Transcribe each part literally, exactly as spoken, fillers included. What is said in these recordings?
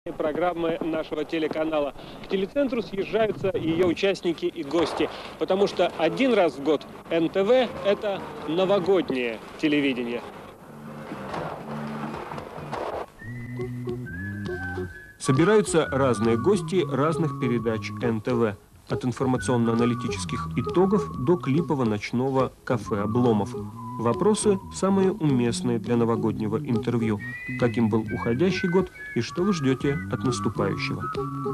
Программы нашего телеканала. К телецентру съезжаются ее участники и гости, потому что один раз в год эн тэ вэ – это новогоднее телевидение. Собираются разные гости разных передач эн тэ вэ. От информационно-аналитических итогов до клипово-ночного кафе «Обломов». Вопросы самые уместные для новогоднего интервью. Каким был уходящий год и что вы ждете от наступающего?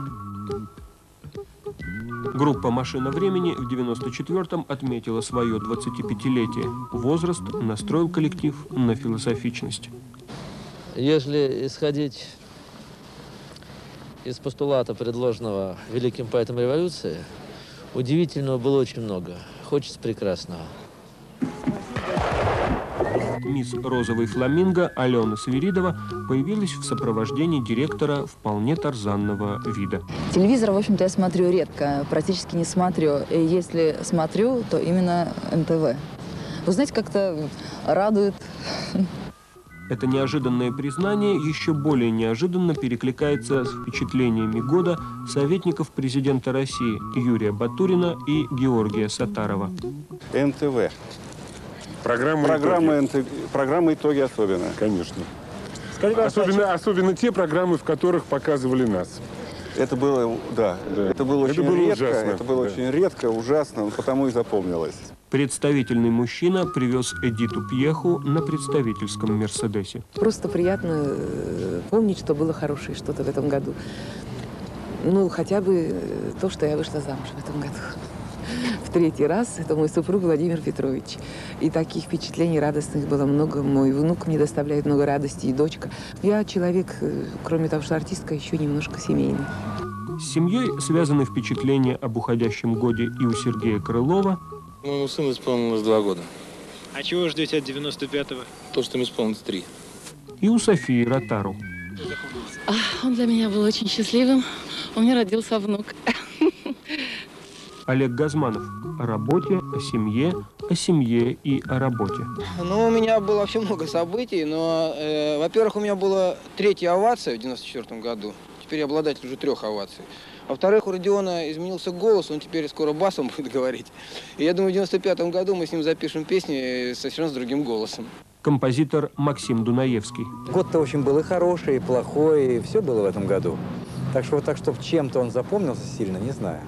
Группа «Машина времени» в девяносто четвёртом отметила свое двадцатипятилетие. Возраст настроил коллектив на философичность. Если исходить из постулата, предложенного великим поэтом революции, удивительного было очень много. Хочется прекрасного. Мисс «Розовый фламинго» Алена Свиридова появилась в сопровождении директора вполне тарзанного вида. Телевизор, в общем-то, я смотрю редко, практически не смотрю. И если смотрю, то именно эн тэ вэ. Вы знаете, как-то радует. Это неожиданное признание еще более неожиданно перекликается с впечатлениями года советников президента России Юрия Батурина и Георгия Саттарова. эн тэ вэ. Программа, программа, итоги. программа «Итоги» особенно. Конечно. Особенно, особенно те программы, в которых показывали нас. Это было, да, да. это было это очень было редко, ужасно, это было да. очень редко, ужасно, потому и запомнилось. Представительный мужчина привез Эдиту Пьеху на представительском «Мерседесе». Просто приятно помнить, что было хорошее что-то в этом году. Ну, хотя бы то, что я вышла замуж в этом году. В третий раз. Это мой супруг Владимир Петрович. И таких впечатлений радостных было много. Мой внук мне доставляет много радости, и дочка. Я человек, кроме того, что артистка, еще немножко семейный. С семьей связаны впечатления об уходящем годе и у Сергея Крылова. Моему сыну исполнилось два года. А чего вы ждете от девяносто пятого? То, что ему исполнилось три. И у Софии Ротару. Он для меня был очень счастливым. У меня родился внук. Олег Газманов. О работе, о семье, о семье и о работе. Ну, у меня было вообще много событий, но, э, во-первых, у меня была третья овация в девяносто четвёртом году. Теперь я обладатель уже трех оваций. Во-вторых, у Родиона изменился голос, он теперь скоро басом будет говорить. И я думаю, в девяносто пятом году мы с ним запишем песни совершенно с другим голосом. Композитор Максим Дунаевский. Год-то, в общем, был и хороший, и плохой, и все было в этом году. Так что вот так, чтобы чем-то он запомнился сильно, не знаю.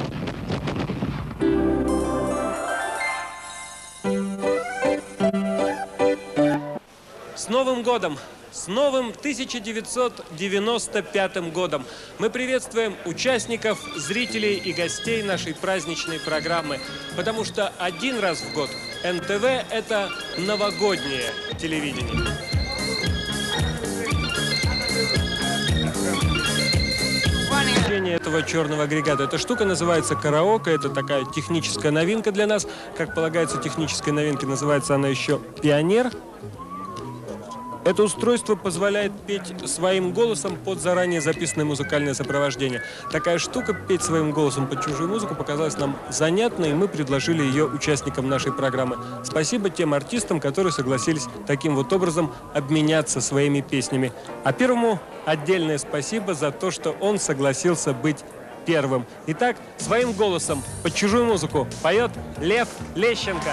С Новым годом! С новым тысяча девятьсот девяносто пятым годом! Мы приветствуем участников, зрителей и гостей нашей праздничной программы, потому что один раз в год эн тэ вэ – это новогоднее телевидение. Этого черного агрегата. Эта штука называется караоке. Это такая техническая новинка для нас. Как полагается, технической новинкой называется она еще «Пионер». Это устройство позволяет петь своим голосом под заранее записанное музыкальное сопровождение. Такая штука, петь своим голосом под чужую музыку, показалась нам занятной, и мы предложили ее участникам нашей программы. Спасибо тем артистам, которые согласились таким вот образом обменяться своими песнями. А первому отдельное спасибо за то, что он согласился быть первым. Итак, своим голосом под чужую музыку поет Лев Лещенко.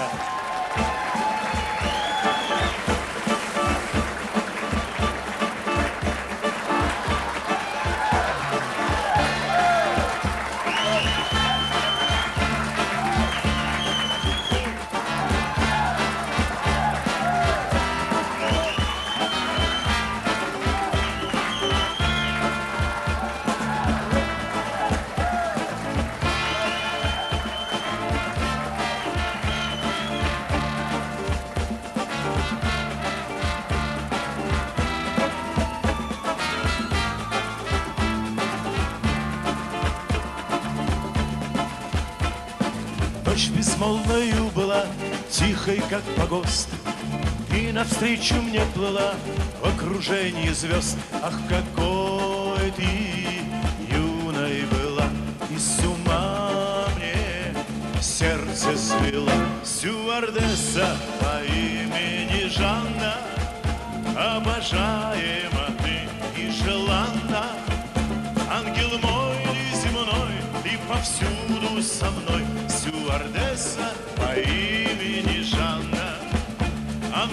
Ночь безмолвною была, тихой, как погост, и навстречу мне плыла в окружении звезд. Ах, какой ты юной была, и с ума мне сердце свела. Стюардесса по имени Жанна, обожаема ты и желанна,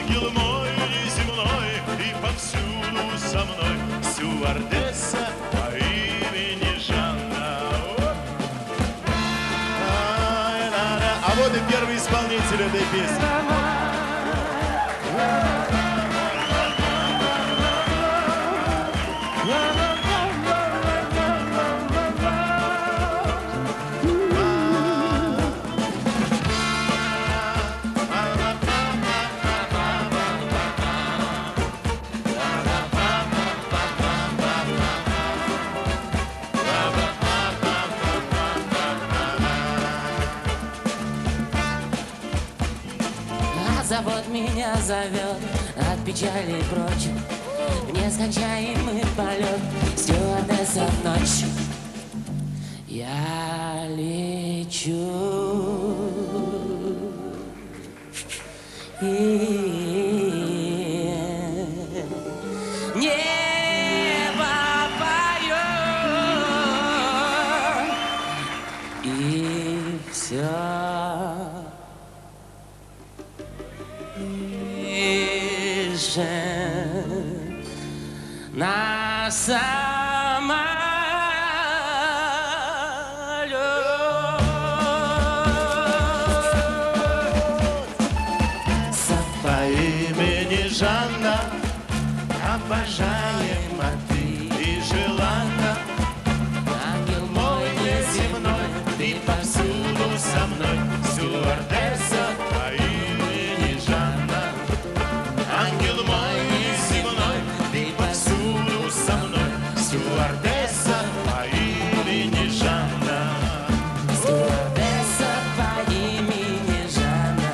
ангел мой неземной, и повсюду со мной стюардесса по имени Жанна. А вот и первый исполнитель этой песни. Завод меня зовет от печали прочь в нескончаемый полет стюардесса в ночь. Я лечу и небо поет, и все. На самолет по имени Жанна, обожаема ты и желанна. Ангел мой неземной, ты повсюду со мной, стюардесса по имени Жанна. Ангел мой неземной, ты повсюду со мной, стюардесса по имени Жанна. Стюардесса по имени Жанна.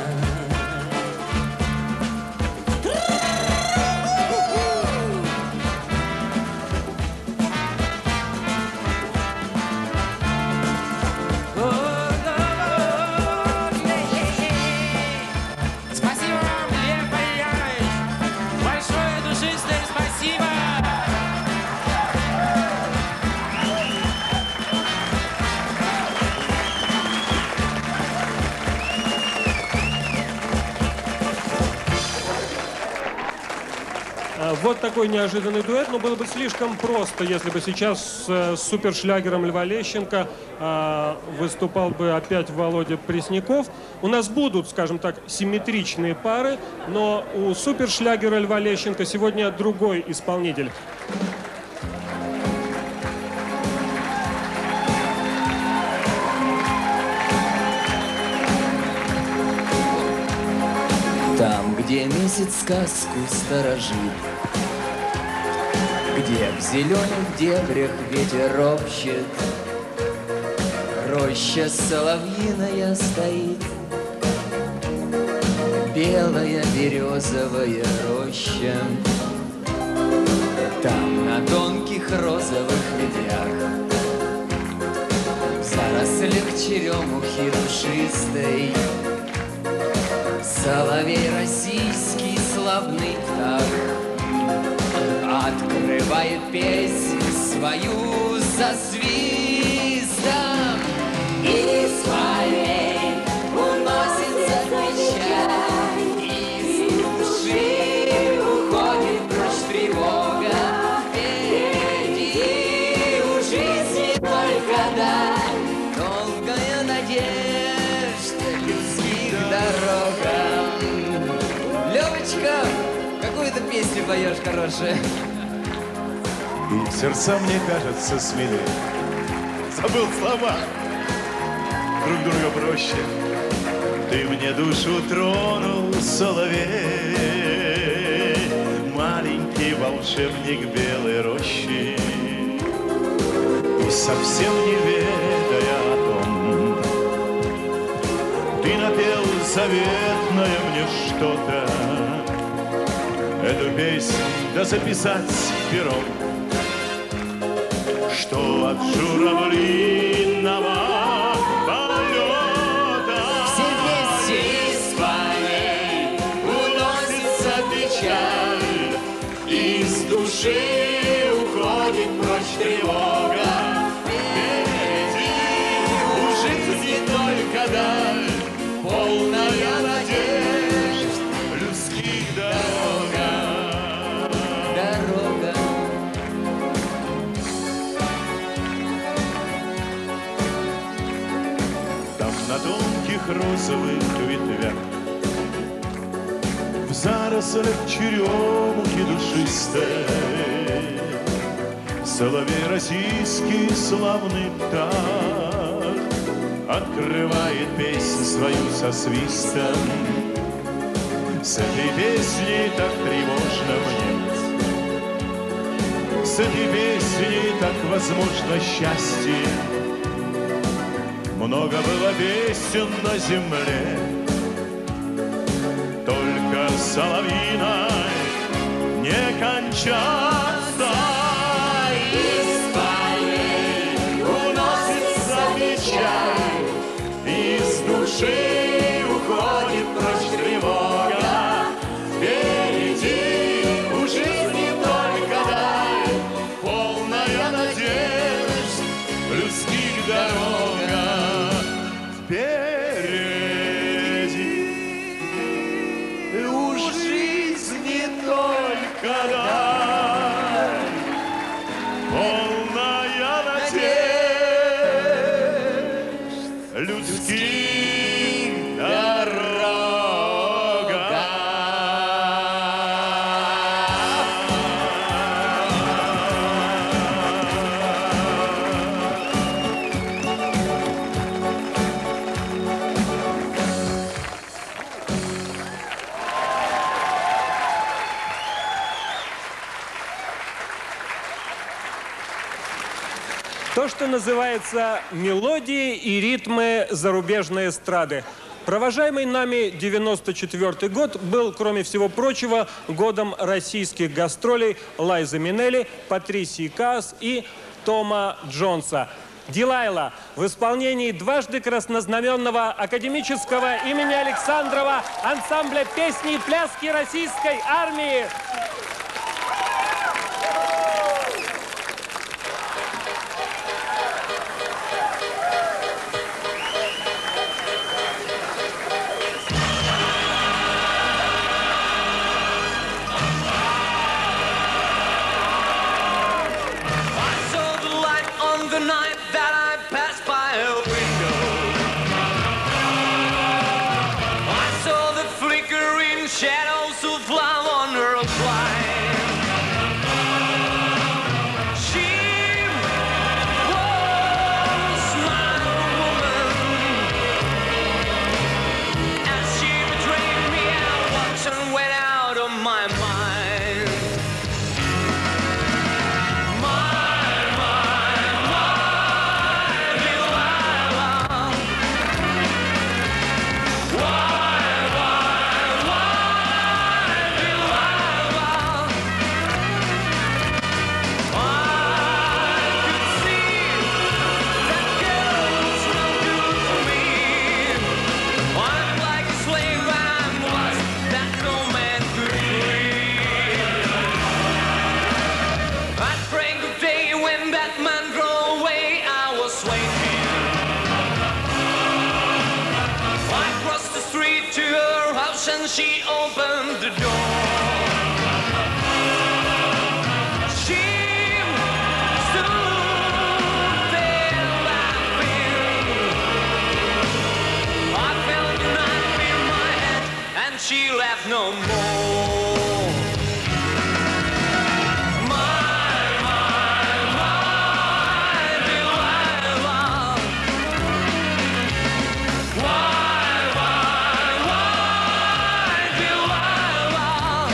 Спасибо вам, Лев Ильянович. Большое душистое спасибо. А, Вот такой неожиданный дуэт, но было бы слишком просто, если бы сейчас с, с супершлягером Льва Лещенко а, выступал бы опять Володя Пресняков. У нас будут, скажем так, симметричные пары, но у супершлягера Льва Лещенко сегодня другой исполнитель. Там, где месяц сказку сторожит, где в зеленых дебрях ветер ропщет, роща соловьиная стоит, белая березовая роща. Там на тонких розовых ветвях, в зарослях черемухи душистой, соловей российский славный птах открывает песнь свою со свистом. Из полей уносится печаль, из души уходит прочь тревога. Впереди у жизни только даль, долгая надежда людских дорогам. Левочка, какую ты песню поешь хорошая? И сердца, мне кажется, смелее. Забыл слова, друг друга проще. Ты мне душу тронул, соловей, маленький волшебник белой рощи. И совсем не ведая о том, ты напел заветное мне что-то. Эту песнь да записать пером, что от журавлиного полета Все вместе из полей уносится печаль, из души уходит прочь тревога. Впереди у жизни только даль, полная надежд людских дорог. на тонких розовых ветвях. В зарослях черемухи душистой соловей российский славный птах открывает песню свою со свистом. С этой песней так тревожно мне, с этой песней так возможно счастье. Много было песен на земле, только соловьиной не кончаться. Из полей уносится печаль, из души уходит прочь тревога. Впереди у жизни только даль, полная надежд, людских дорога. Впереди у жизни только даль, полная надежд, людских дорога. То, что называется мелодии и ритмы зарубежной эстрады. Провожаемый нами девяносто четвёртый год был, кроме всего прочего, годом российских гастролей Лайзы Минелли, Патрисии Каас и Тома Джонса. «Дилайла» в исполнении дважды краснознаменного академического имени Александрова ансамбля песни и пляски российской армии. Shadows of love on her flight. She was my woman. As she betrayed me, I watched and went out of my mind. My, my, my Delilah. Why? And she opened the door. She stood there laughing. I felt the knife in my head, and she laughed no more. Why, why, why, Delilah?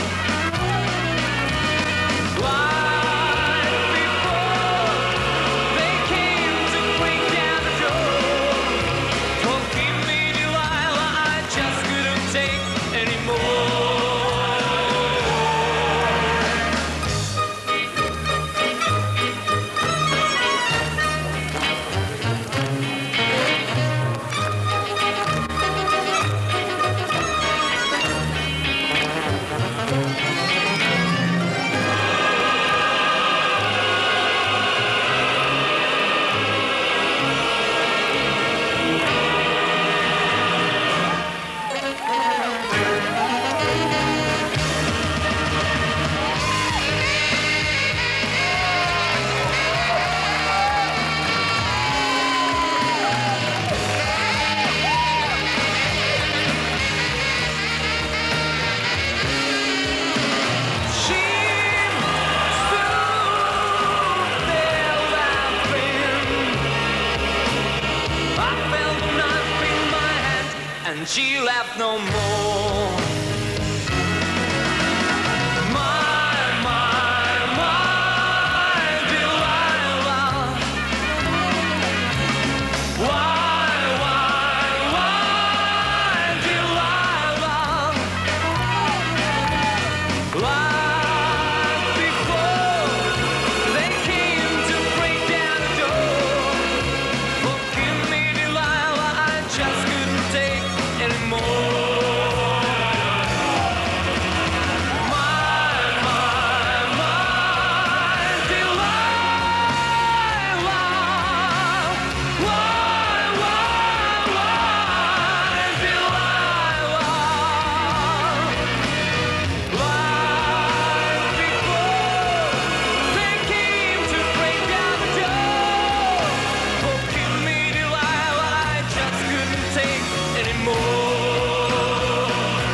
and she laughed no more. My, my, my Delilah. Why, why, why Delilah? Like before, they came to break down the door. Forgive me, Delilah, I just couldn't take anymore. My, my, my Delilah. Why, why, why Delilah? Like before, they came to break down the door. Forgive me, Delilah, I just couldn't take anymore.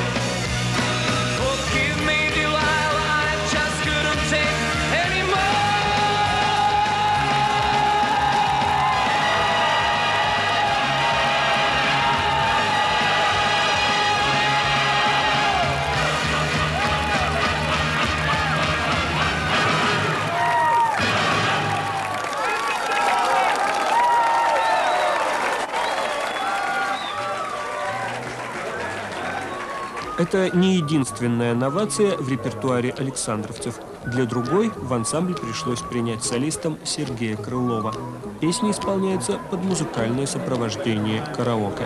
Forgive me, Delilah, I just couldn't take anymore. Это не единственная новация в репертуаре александровцев. Для другой в ансамбль пришлось принять солистом Сергея Крылова. Песня исполняется под музыкальное сопровождение караоке.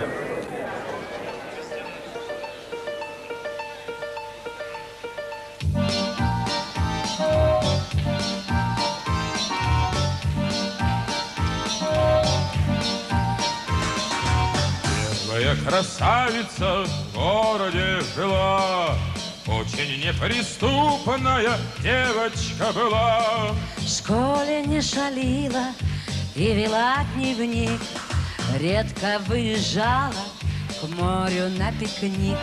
Первая красавица в городе жила, очень неприступная девочка была. В школе не шалила и вела дневник, редко выезжала к морю на пикник.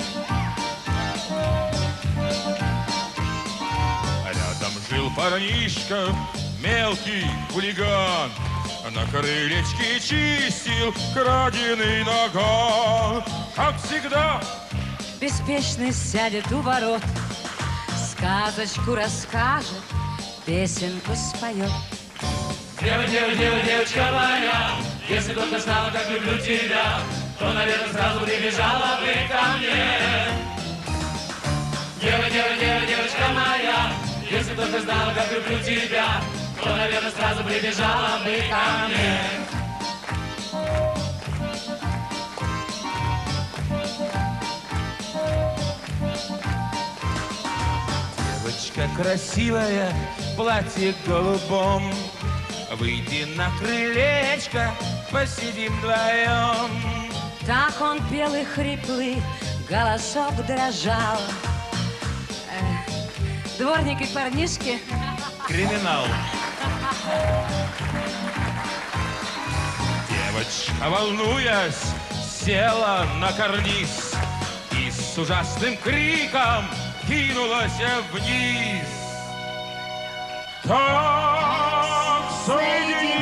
Рядом жил парнишка, мелкий хулиган, на крылечке чистил краденый наган. Как всегда, Беспечно сядет у ворот, сказочку расскажет, песенку споет. Дева, дева, дева, девочка моя, если только знала, как люблю тебя, то, наверное, сразу прибежала бы ко мне. Дева, дева, дева, девочка моя, если только знала, как люблю тебя, то, наверное, сразу прибежала бы ко мне. девочка красивая, в платье голубом, выйди на крылечко, посидим вдвоем. Так он пел и хриплый, голосок дрожал. Э, дворник и парнишки. Криминал. Девочка, волнуясь, села на карниз и с ужасным криком кинулась вниз. Так соединились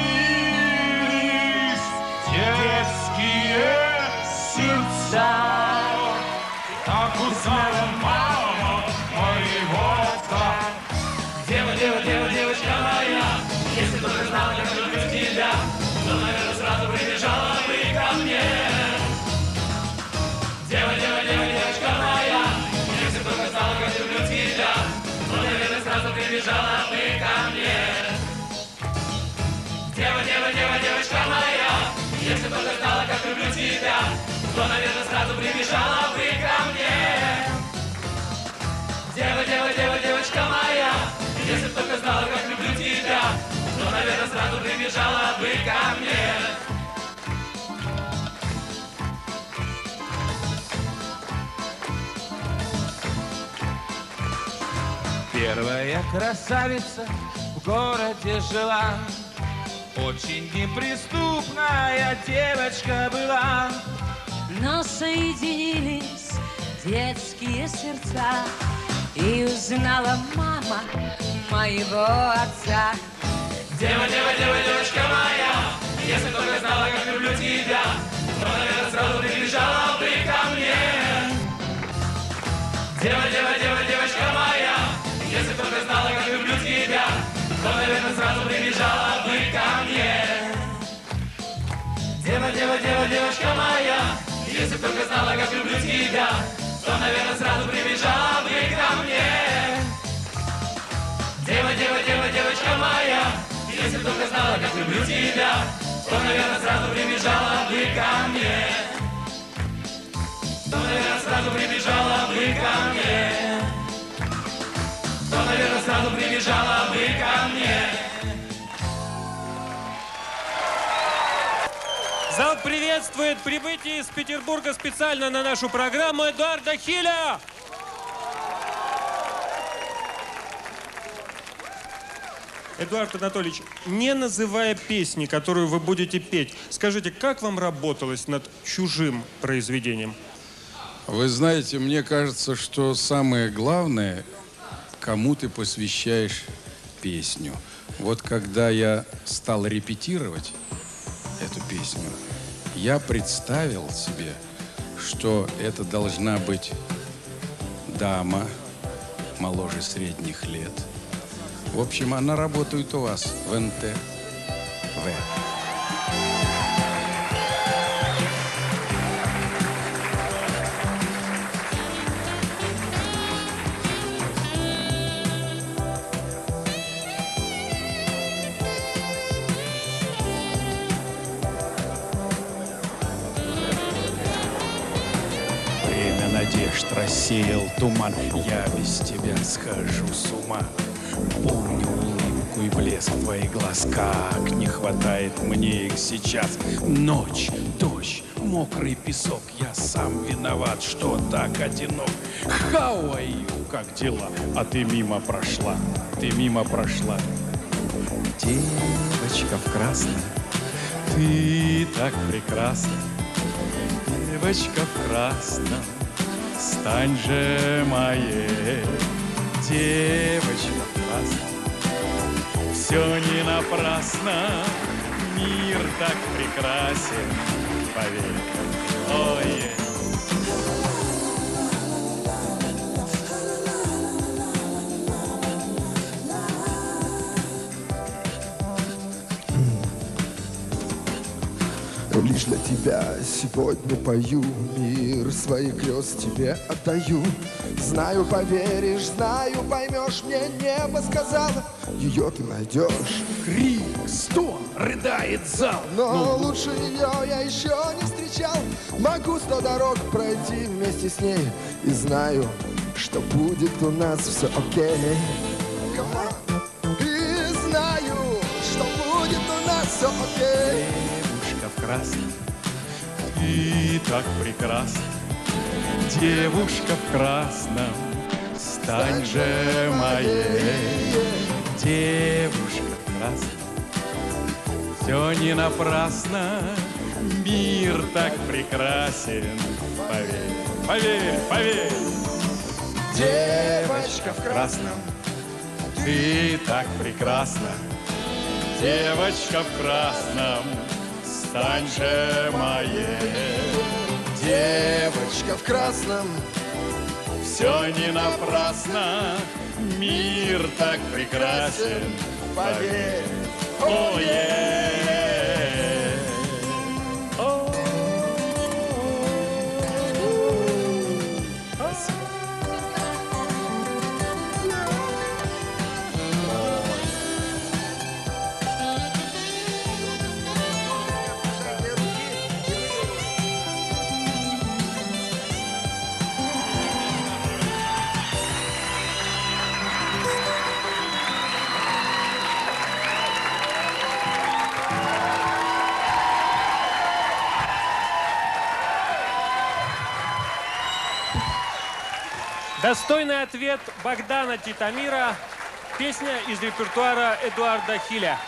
детские сердца, так узнала мама моего отца. Дева, дева, дева, девочка моя, если только знала, как люблю тебя, то, наверное, сразу прибежала бы ко мне. Дева, дева, дева, девочка моя, если только знала, как люблю тебя, то, наверное, сразу прибежала бы ко мне. Дева, дева, дева, девочка моя, если только знала, как люблю тебя, то, наверное, сразу прибежала бы ко мне. Дева, дева, дева, девочка моя, если только знала, как люблю тебя, то, наверное, сразу прибежала бы ко мне. Первая красавица в городе жила, очень неприступная девочка была. Но соединились детские сердца, и узнала мама моего отца. Дева, дева, дева, девочка моя, если только знала, как люблю тебя, то, наверное, сразу прибежала бы ко мне. тебя, то, наверное, сразу прибежала бы ко мне. Дева, дева, дева, девочка моя, если б только знала, как люблю тебя, то, наверное, сразу прибежала бы ко мне. То, наверное, сразу прибежала бы ко мне. То, наверное, сразу прибежала бы ко мне. Зал приветствует прибытие из Петербурга специально на нашу программу Эдуарда Хиля. Эдуард Анатольевич, не называя песни, которую вы будете петь, скажите, как вам работалось над чужим произведением? Вы знаете, мне кажется, что самое главное, кому ты посвящаешь песню. Вот когда я стал репетировать эту песню, я представил себе, что это должна быть дама моложе средних лет. В общем, она работает у вас в эн тэ вэ. Время надежд рассеял туман, я без тебя схожу с ума. Помню улыбку и блеск твоих глаз, как не хватает мне их сейчас. Ночь, дождь, мокрый песок, я сам виноват, что так одинок. How are you? Как дела? А ты мимо прошла, ты мимо прошла. Девочка в красном, ты так прекрасна. Девочка в красном, стань же моей. Девочка в красном, все не напрасно, мир так прекрасен, поверь, ой. Лишь для тебя сегодня пою, мир своих грез тебе отдаю. Знаю, поверишь, знаю, поймешь, мне небо сказала, ее ты найдешь. Крик, стон, рыдает зал. Но Ну, лучше ее я еще не встречал. Могу сто дорог пройти вместе с ней. И знаю, что будет у нас все окей. И знаю, что будет у нас все окей. девушка в красном, ты так прекрасна. Девушка в красном, стань же моей. Девушка в красном, все не напрасно, мир так прекрасен, поверь, поверь, поверь. Девочка в красном, ты так прекрасна. Девочка в красном, стань же моей. Девочка в красном, все не напрасно, мир так прекрасен, поверь, о, е. О. Спасибо. Достойный ответ Богдана Титамира. Песня из репертуара Эдуарда Хиля.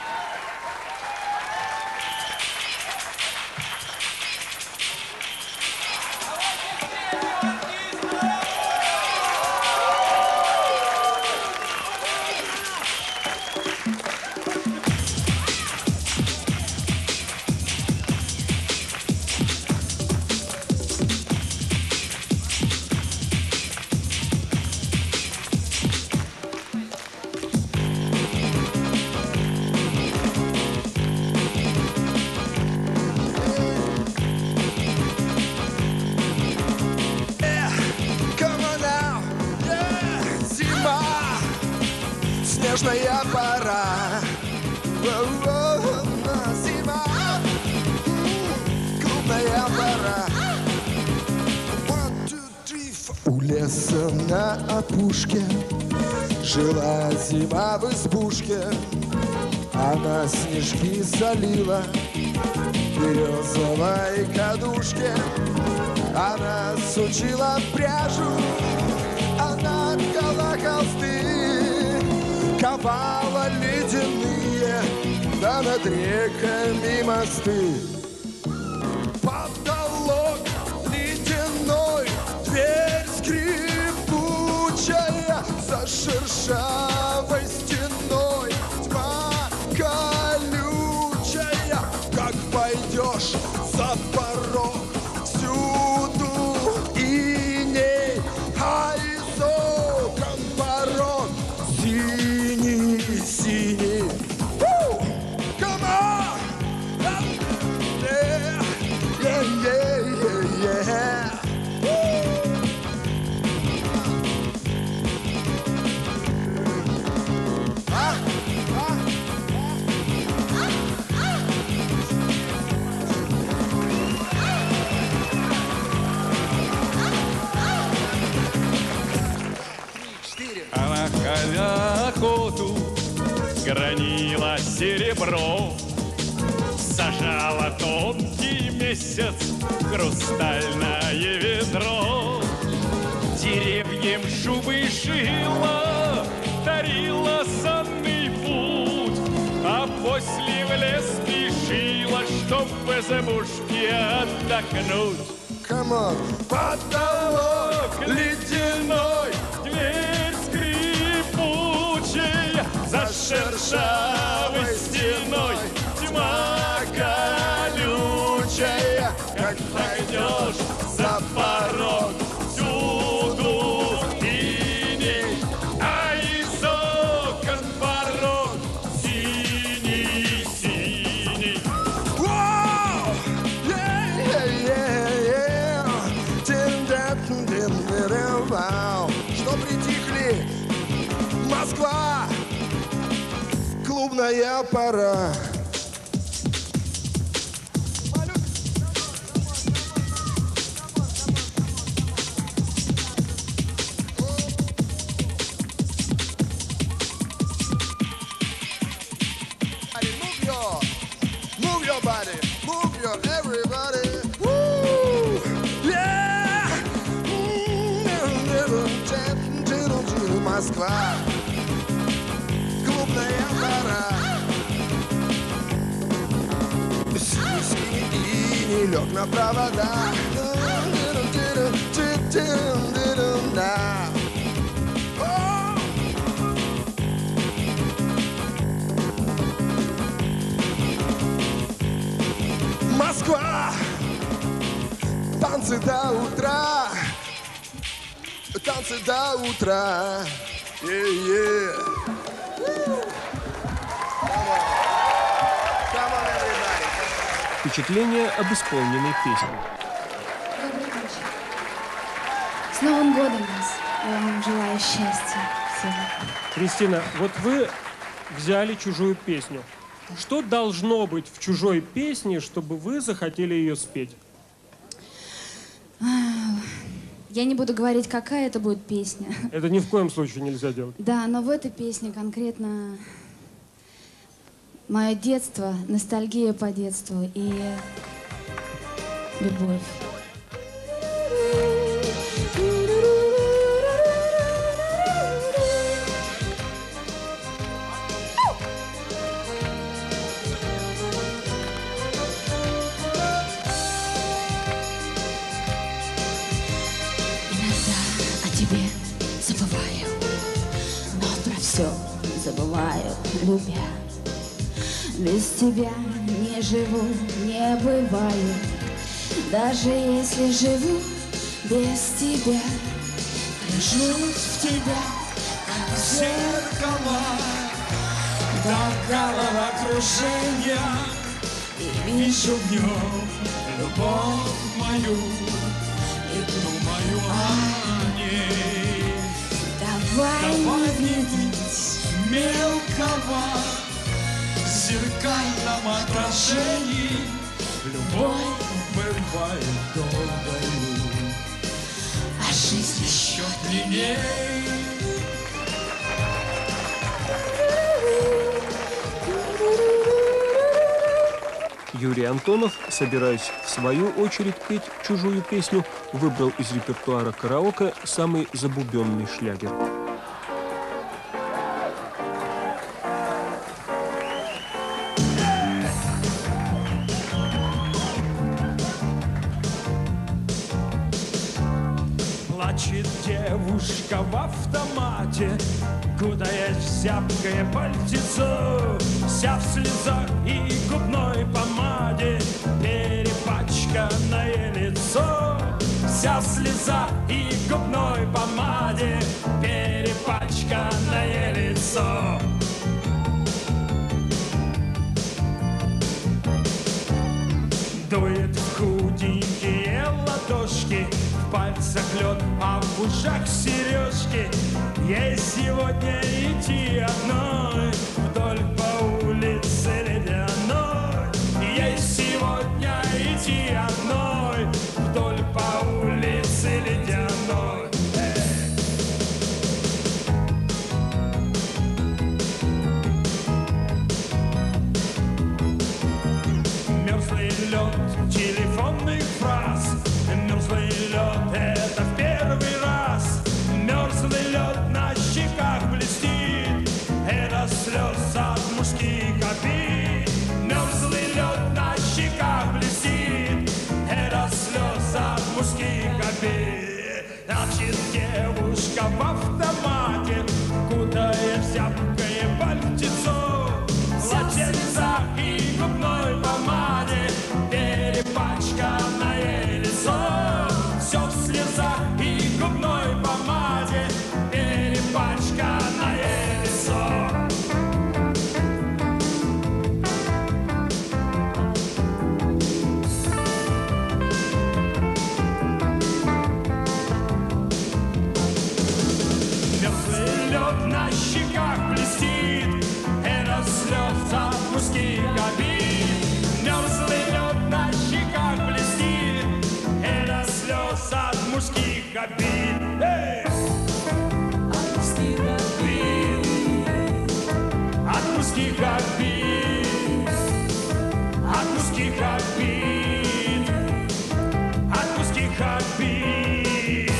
леса на опушке жила зима в избушке. Она снежки солила в березовой кадушке. Она сучила пряжу, она ткала холсты, ковала ледяные, да над реками мосты. Потолок ледяной, дверь скрипучая, за шершавой стеной тьма колючая. Как пойдешь за порог, всюду иней, а из окон порог синий-синий. Come on! Yeah, yeah, yeah, yeah, yeah. Она коля охоту гранила серебро, сажала тонкий месяц в хрустальное ведро. Деревьям шубы шила, дарила сонный путь, а после в лес спешила, чтоб в избушке отдохнуть. Come on. Потолок ледяной, дверь скрипучая, за шершавой стеной тьма колючая. Как пойдешь за порог, всюду иней, а из окон порог синий-синий. Wow! Yeah, yeah, yeah, yeah. Тин-дэн-дэн-дэн-дэн-вау. Что притихли? Москва! Клубная пора. Move your, move your body, move your everybody. Woo! Yeah! Москва, клубная пора. Синий не лег на провода. Москва! Танцы до утра, танцы до утра. Yeah, yeah. Come on, everybody. Впечатление об исполненной песне. Добрый вечер. С Новым годом вас! Я вам желаю счастья всем. Кристина, вот вы взяли чужую песню. Что должно быть в чужой песне, чтобы вы захотели ее спеть? Я не буду говорить, какая это будет песня. Это ни в коем случае нельзя делать. Да, но в этой песне конкретно мое детство, ностальгия по детству и любовь. Забываю, любя. Без тебя не живу, не бываю. Даже если живу без тебя, гляжусь в тебя, как в зеркало, до головокружения, и вижу в нем любовь мою, и думаю о ней. Давай, Давай не видеть мелкого в зеркальном отражении. Любовь бывает долгою, а жизнь еще длинней. Юрий Антонов, собираясь в свою очередь петь чужую песню, выбрал из репертуара караоке самый забубенный шлягер. Плачет девушка в автомате, кутаясь в зябкое пальтецо, вся в слезах и губной помаде, перепачканное лицо. Вся в слезах и губной помаде, перепачканное лицо. Дует в худенькие ладошки, в пальцах лед, а в ушах сережки. Ей сегодня идти одной вдоль по улице ледяной. Ей сегодня идти одной вдоль по улице ледяной. Мерзлый лед телефонных фраз, мерзлый лед — это в первый раз. Мерзлый лед на щеках блестит, это слез от мужских обид. Мерзлый лед на щеках блестит, это слез от мужских обид. Значит, девушка в автомате, кутая в зябкое пальтецо, в латенцах и губной помаде, перепачканное лицо. Все в слезах и губной помаде, перепачканное лицо. Мерзлый лед на щеках блестит, это слез от мужских обид. Мерзлый лед на щеках блестит, это слез от мужских обид. Эй! От мужских обид, от мужских обид, от мужских обид, от мужских обид.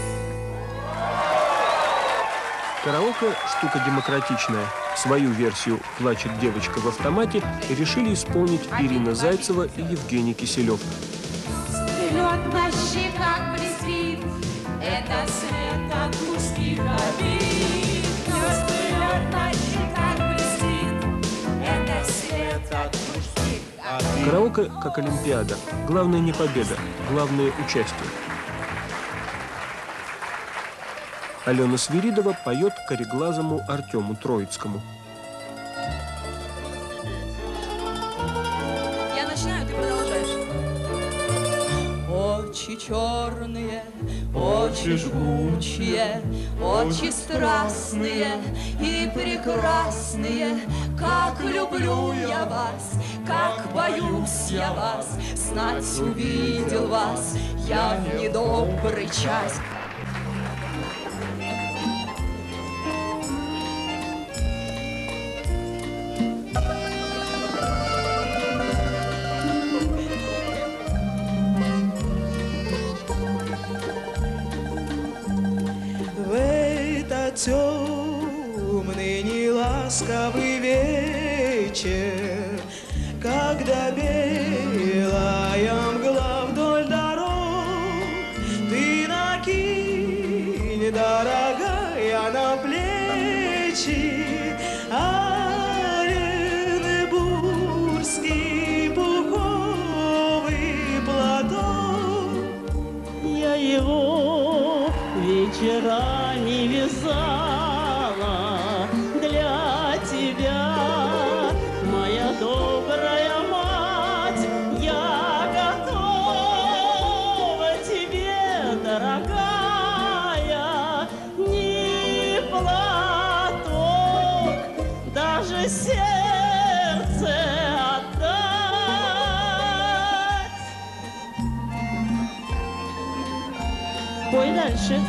Караоке – штука демократичная. Свою версию «Плачет девочка в автомате» решили исполнить Ирина Зайцева и Евгений Киселев. Лед на щеках блестит, это след от мужских обид. Мерзлый лед на щеках блестит, это след от мужских обид. Караоке как Олимпиада. Главное не победа, главное участие. Алена Свиридова поет кореглазому Артему Троицкому. Я начинаю, ты продолжаешь. Очи черные, очи жгучие, очи страстные и прекрасные. Как люблю я вас, как боюсь я вас, знать увидел вас я в недобрый час. Темный, неласковый вечер, когда белая мгла вдоль дорог, ты накинь, дорогая, на плечи оренбургский пуховый платок. Я его вечерами вязала для тебя, моя добрая мать. Я готова тебе, дорогая, не платок, даже сердце отдать. Спой дальше.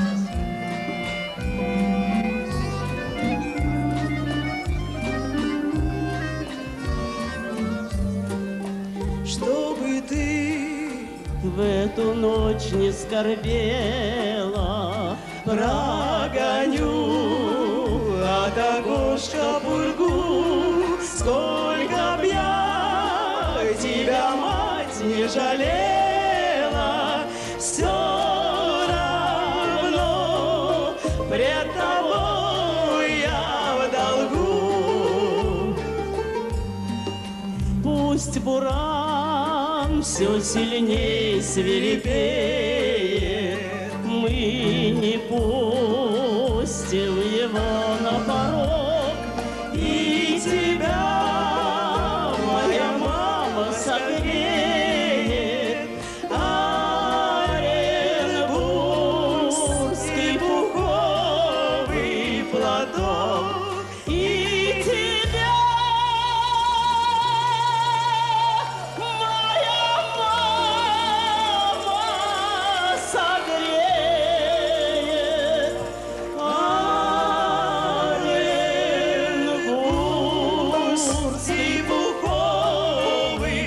Чтобы ты в эту ночь не скорбела, прогоню от окошка пургу. Сколько б я тебя, мать, не жалела, все равно пред тобой я в долгу. пусть буран все сильней свирепеет, мы не пустим его на порог, И тебя моя мама согреет, оренбургский пуховый платок. и тебя моя мама согреет, оренбургский пуховый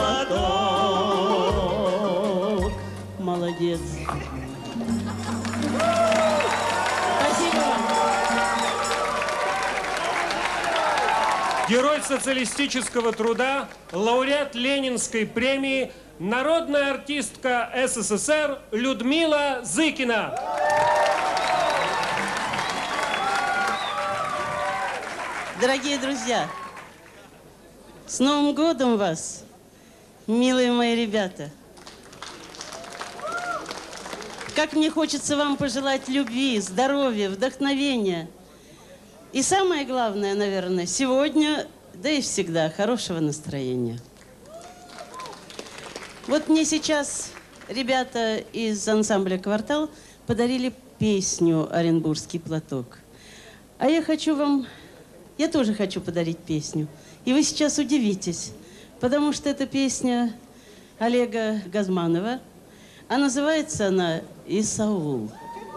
платок. Молодец. Спасибо вам. Герой социалистического труда, лауреат Ленинской премии, народная артистка СССР Людмила Зыкина. Дорогие друзья, с Новым годом вас, милые мои ребята! Как мне хочется вам пожелать любви, здоровья, вдохновения. И самое главное, наверное, сегодня, да и всегда, хорошего настроения. Вот мне сейчас ребята из ансамбля «Квартал» подарили песню «Оренбургский платок». А я хочу вам, я тоже хочу подарить песню. И вы сейчас удивитесь, потому что это песня Олега Газманова, а называется она «Исаул».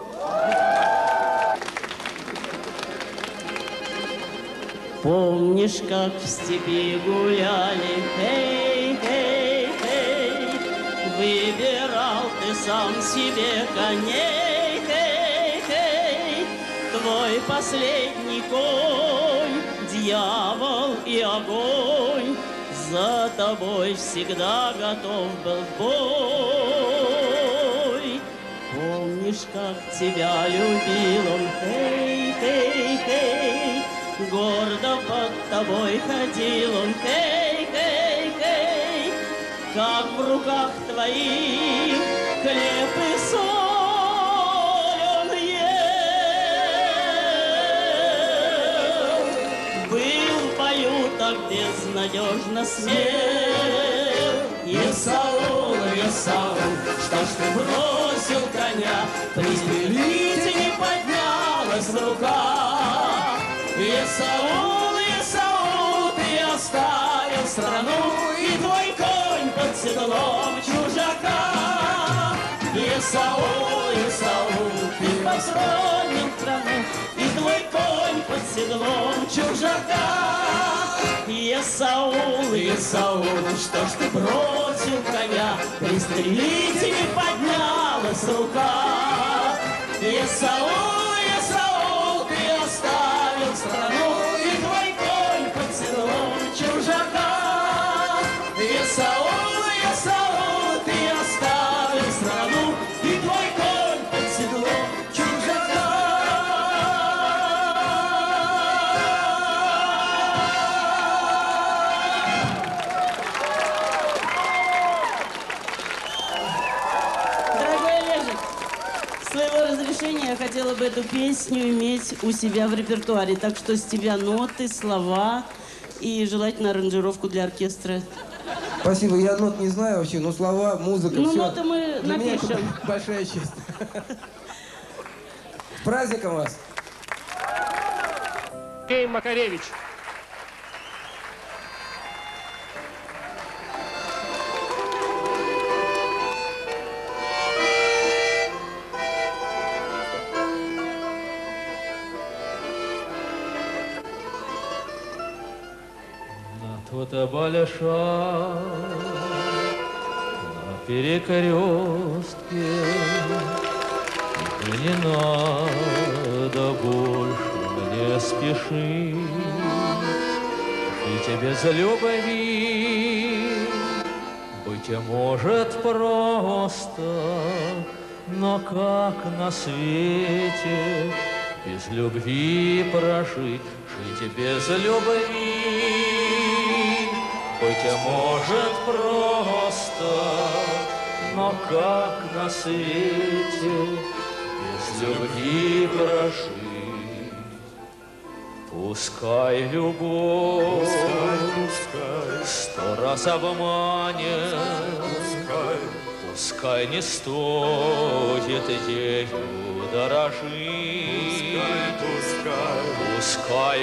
Помнишь, как в степи гуляли, хей, хей, хей, выбирал ты сам себе коней, хей, хей, твой последний конь, дьявол и огонь, за тобой всегда готов был в бой. Помнишь, как тебя любил он, хей, хей, хей, гордо под тобой ходил он, хей, хей, хей, как в руках твоих хлеб и соль он ел. Был в бою так безнадежно смел. Исаул, Исаул, что ж ты бросил коня, пристрелить не поднялась рука. Исаул, Исаул, ты оставил страну, и твой конь под седлом чужака. Исаул, Исаул, ты построил страну, и твой конь под седлом чужака. Исаул, Исаул, что ж ты бросил коня, пристрелить не поднялась рука. Исаул, Исаул, ты оставил страну, и твой конь под седлом чужака. Исаул, Исаул, ты оставил страну, и твой конь под седлом чужака. Дорогой Олежек, с твоего разрешения я хотела бы эту песню иметь у себя в репертуаре. Так что с тебя ноты, слова и желательно аранжировку для оркестра. Спасибо, я нот не знаю вообще, но слова, музыка, Ну, все. ноты мы Для меня это напишем. большая честь. С праздником вас! Кей Макаревич. минута большая на перекрестке. И не надо больше мне спешить. И тебе за любви быть может просто, но как на свете без любви прожить? Жить без любви быть может просто, но как на свете без любви прожить? Пускай любовь сто раз обманет, пускай не стоит ею дорожить, пускай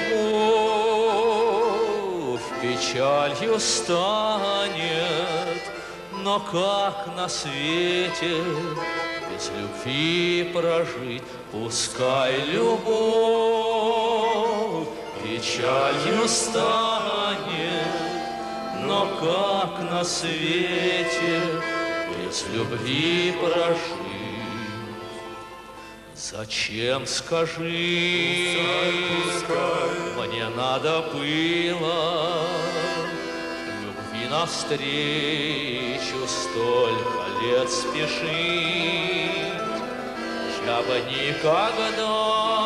любовь печалью станет, но как на свете без любви прожить? Пускай любовь печалью станет, но как на свете без любви прожить? Зачем, скажи, мне надо было любви навстречу столько лет спешить? Я бы никогда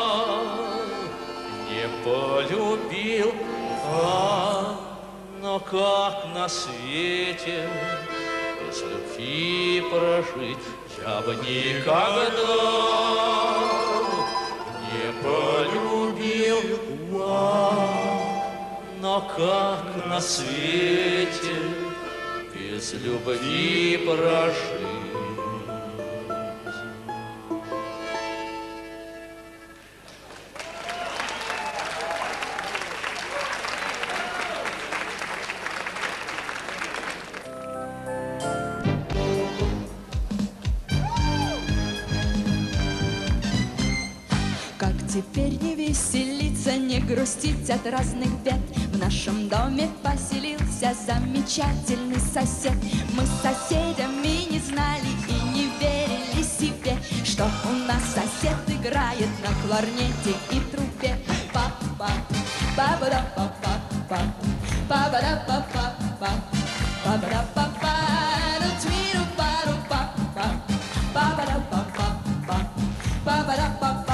не полюбил, а, но как на свете без любви прожить? Я бы никогда не полюбил, а, но как на свете без любви прожить? Теперь не веселиться, не грустить от разных бед. В нашем доме поселился замечательный сосед. Мы с соседями не знали и не верили себе, что у нас сосед играет на кларнете и трубе. Папа, па-ба-да-па-па-па, па-ба-да-па-па-па, па-ба-да-па-па, ну-твиру-пару-па-па, па-ба-да-па-па-па, па-ба-да-па-па.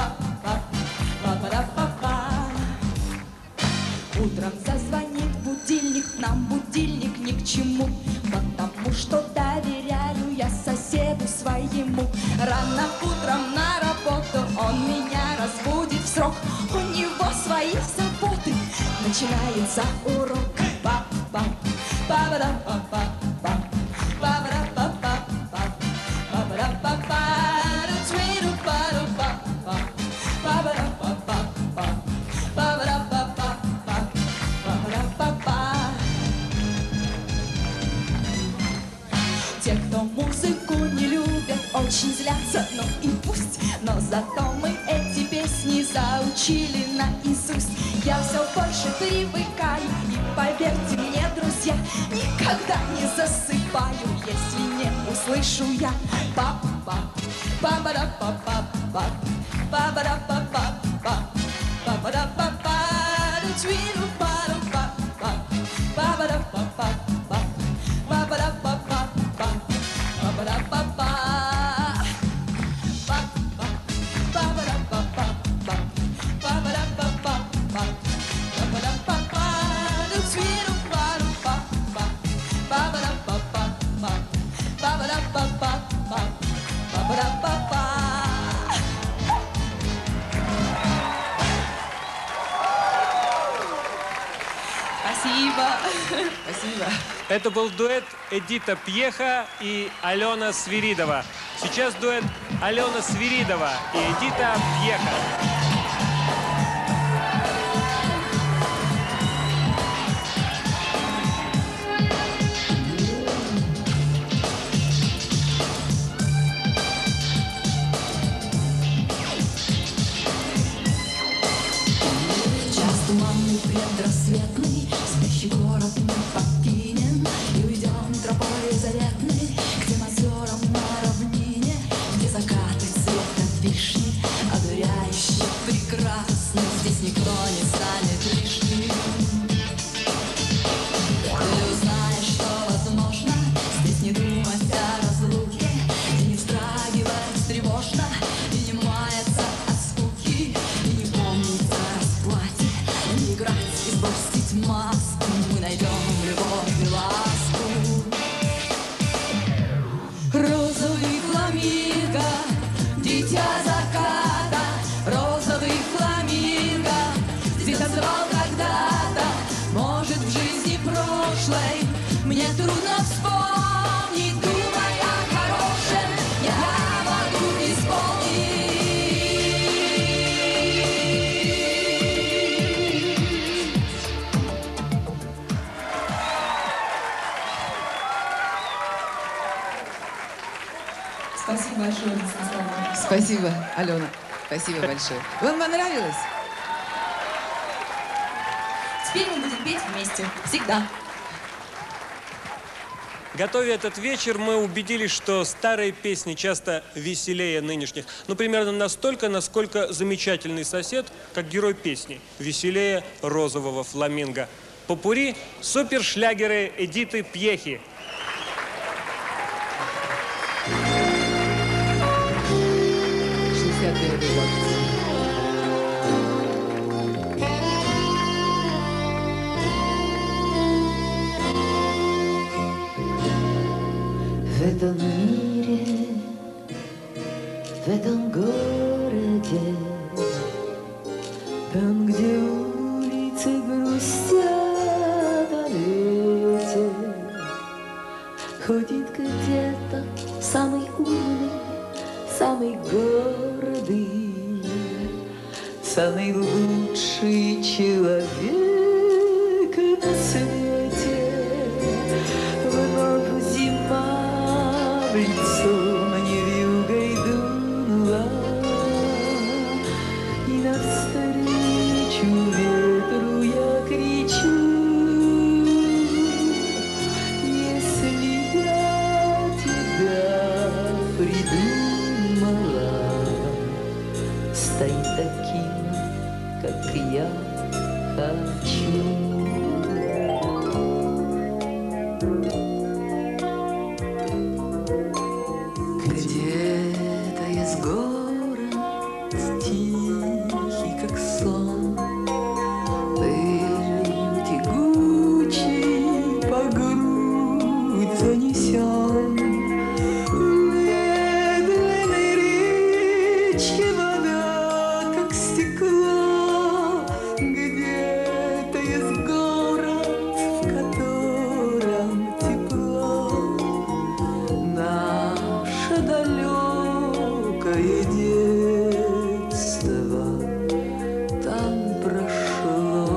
Утром зазвонит будильник, нам будильник ни к чему, потому что доверяю я соседу своему. Рано утром на работу он меня разбудит в срок. У него свои заботы, начинается урок. Папа, па-ба-да-па-па-па, па-ба-да-па-па-па, па-ба-да-па-па, ну-твиру-пару-па-па, па-ба-да-па-па-па, па-ба-да-па-па. Те, кто музыку не любят, очень злятся, ну и пусть. Но зато мы эти песни заучили наизусть. Я все больше привыкаю, и поверьте мне, друзья, никогда не засыпаю, если не услышу я папа, па-ба-да-па-па-па, па-ба-да-па-па-па, па-ба-да-па-па, ну-твиру-пару-па-па, па-ба-да-па-па-па, па-ба-да-па-па-па, па-ба-да-па-па. Спасибо. Спасибо. Это был дуэт Эдита Пьеха и Алена Свиридова. Сейчас дуэт Алена Свиридова и Эдита Пьеха. Час туманный предрассветный, спящий город Спасибо большое, Станислав. Спасибо, Алена. Спасибо большое. Вам понравилось? Теперь мы будем петь вместе. Всегда. Готовя этот вечер, мы убедились, что старые песни часто веселее нынешних. Ну, примерно настолько, насколько замечательный сосед, как герой песни, веселее розового фламинго. Попурри – супершлягеры Эдиты Пьехи. шестьдесят девятый год. В этом мире, в этом городе, там, где улицы грустят о лете, ходит где-то самый умный, самый гордый, самый лучший человек на свете. Вновь зима в лицо мне вьюгой дунула, и навстречу ветру я кричу: если я тебя придумала, стань таким, как я хочу. Где-то есть город тихий, как сон, пылью тягучей по грудь занесен. Медленной речки вода, как стекло, где-то есть город, в котором тепло. Наше далекое детство там прошло.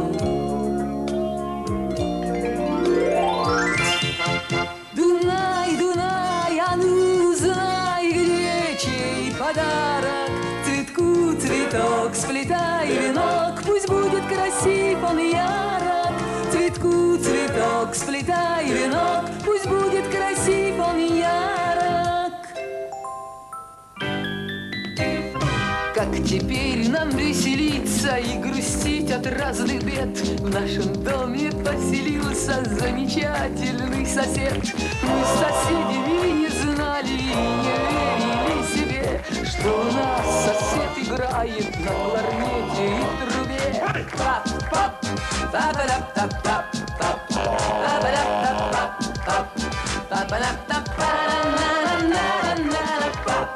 Дунай, Дунай, а ну узнай, где чей подарок. Цветку цветок, сплетай венок, пусть будет красив он ярок. Цветку цветок, сплетай венок, пусть будет красив он ярок. Как теперь нам веселиться и грустить от разных бед? В нашем доме поселился замечательный сосед. Мы с соседями не знали и не верили себе, что у нас сосед играет на кларнете и трубе. Пап-пап, пап-пап-пап-пап, пап-пап-пап-пап, пап-пап-пап-пап-пап-пап-пап-пап-пап-пап-пап.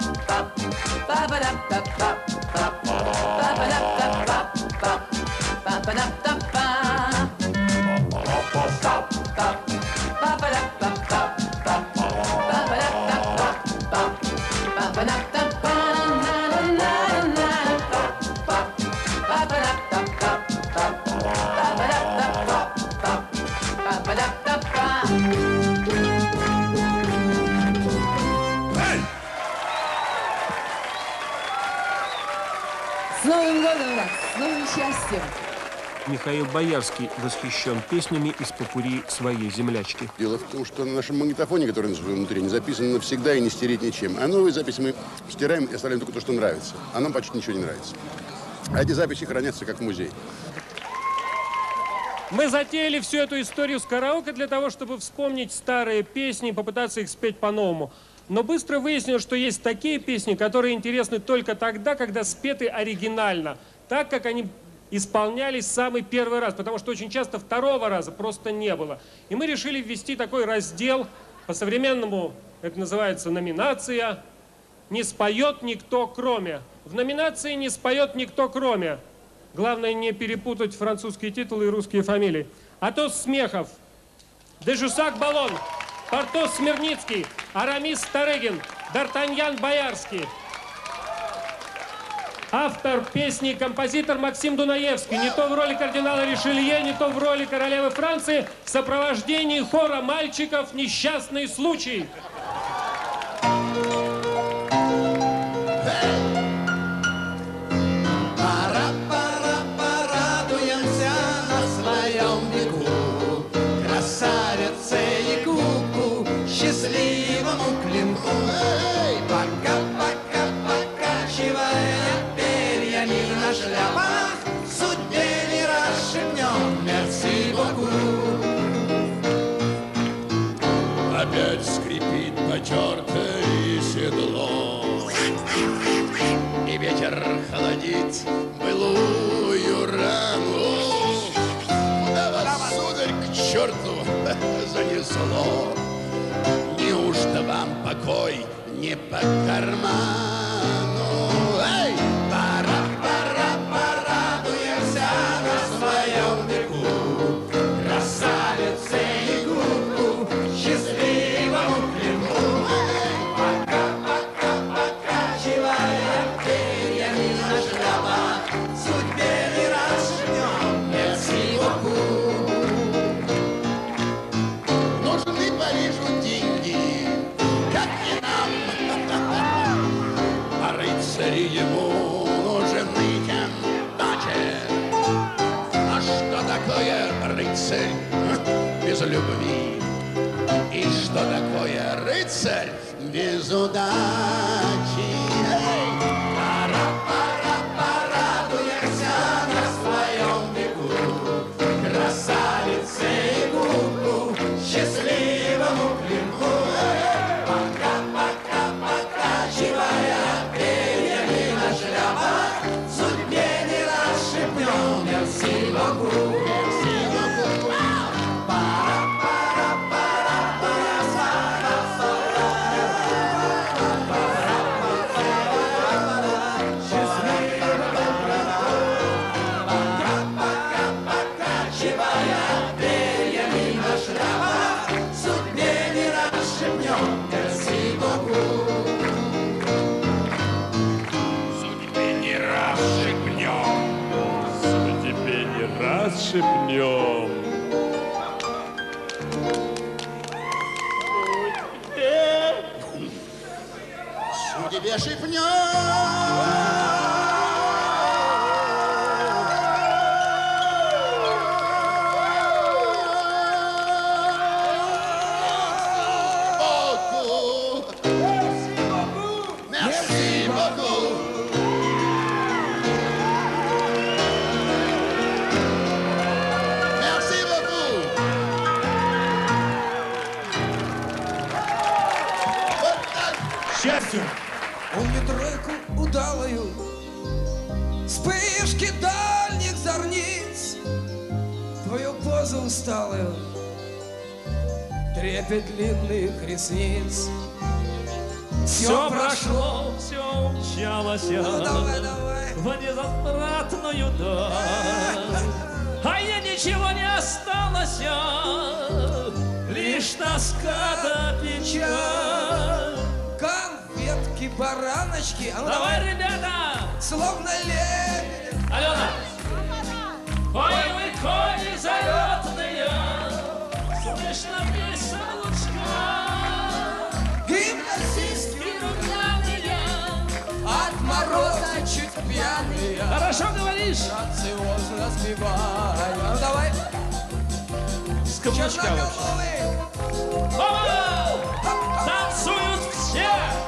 С Новым годом вас! С новым счастьем! Михаил Боярский восхищен песнями из попурри своей землячки. Дело в том, что на нашем магнитофоне, который внутри, не записано навсегда и не стереть ничем. А новые записи мы стираем и оставляем только то, что нравится. А нам почти ничего не нравится. А эти записи хранятся как в музее. Мы затеяли всю эту историю с караоке для того, чтобы вспомнить старые песни и попытаться их спеть по-новому. Но быстро выяснилось, что есть такие песни, которые интересны только тогда, когда спеты оригинально. Так, как они исполнялись самый первый раз, потому что очень часто второго раза просто не было. И мы решили ввести такой раздел, по-современному это называется номинация «Не споет никто кроме». В номинации «Не споет никто кроме». Главное не перепутать французские титулы и русские фамилии. Атос Смехов, Дежусак Баллон, Портос Смирницкий, Арамис Старыгин, Д'Артаньян Боярский. Автор песни и композитор Максим Дунаевский. Не то в роли кардинала Ришелье, не то в роли королевы Франции. В сопровождении хора мальчиков «Несчастный случай». счастливому клинку. Эй, пока-пока, покачивая перьями на шляпах, судьбе не расшибнем, мерси боку. Опять скрипит потертое седло, и ветер холодит былую рану. Да вас, сударь, к черту занесло. Неужто вам покой не по карману? Эй! Пора, пора, порадуемся на своем веку, красавице и губу, счастливому клинку. Пока, пока, покачивая перьями на шляпах, судьбе не расшибнем, мерси боку. Нужны Парижу деньги, как и нам, а рыцари ему нужен weekend budget. А что такое рыцарь без любви? И что такое рыцарь без удачи? Эй! Пора, пора, порадуемся на своем веку, красавице и губу, счастливому клинку. Пока, пока, покачивая перьями на шляпах, судьбе не расшибнем, мерси боку. Шепнем. Судьбе шепнем. Merci beaucoup. Счастью! Он мне тройку удалую, вспышки дальних зорниц, твою позу усталую, трепет длинных ресниц. Все прошло, все умчалось, ну, давай, давай. В незатратную даль, а я ничего не осталось, лишь тоска да печаль. Конфетки, бараночки, а ну давай, давай, ребята! Словно лебедь. Алена! Ой, вы кони залетные, слышно песня лучка. Гимназистки румяные, от мороза чуть пьяные. Хорошо говоришь? Грациозно сбивая. Ну давай. С каблучка вообще. Опа! Танцуют все!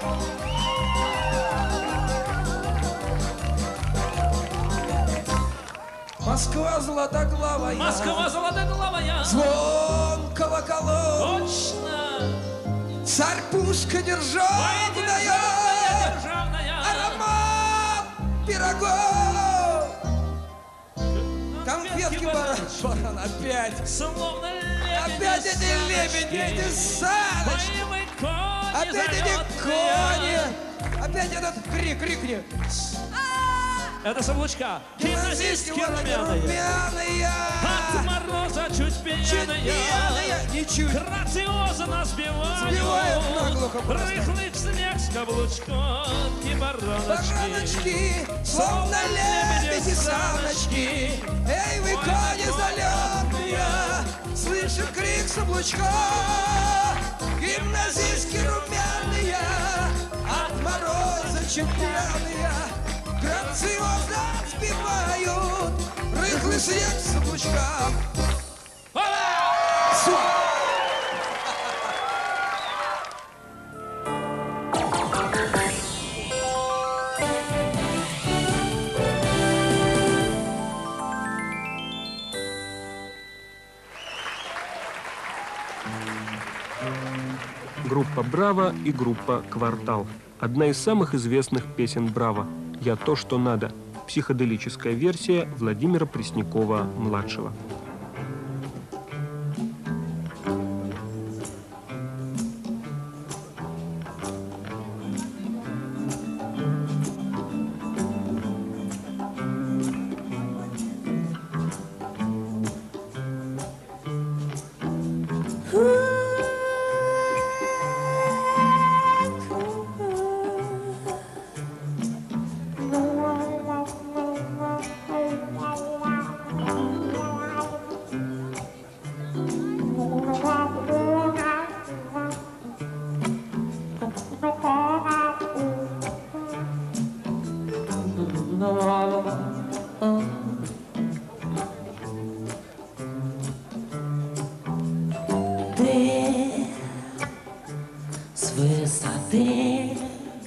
Москва золотоглавая, Москва золотоглавая, звон колоколов, точно, царь пушка державная, державная, аромат пирогов, конфетки баран, баран опять, словно опять эти лебеди, эти саночки, опять эти кони, опять этот крик, крикни. Это Саблучка. Гимназистки румяные, от мороза чуть пьяная, ничуть. Грациозно сбивают, сбивают наглухо просто. Рыхлых снег с каблучком и бараночки. Бараночки, словно лебеди саночки. Эй, вы кони залетные, слышу крик Саблучка. Гимназистки румяные, от мороза чуть пьяные, грациозно сбивают рыхлый снег с облачка. Группа «Браво» и группа «Квартал». Одна из самых известных песен «Браво» «Я то, что надо». Психоделическая версия Владимира Преснякова-младшего. Ты с высоты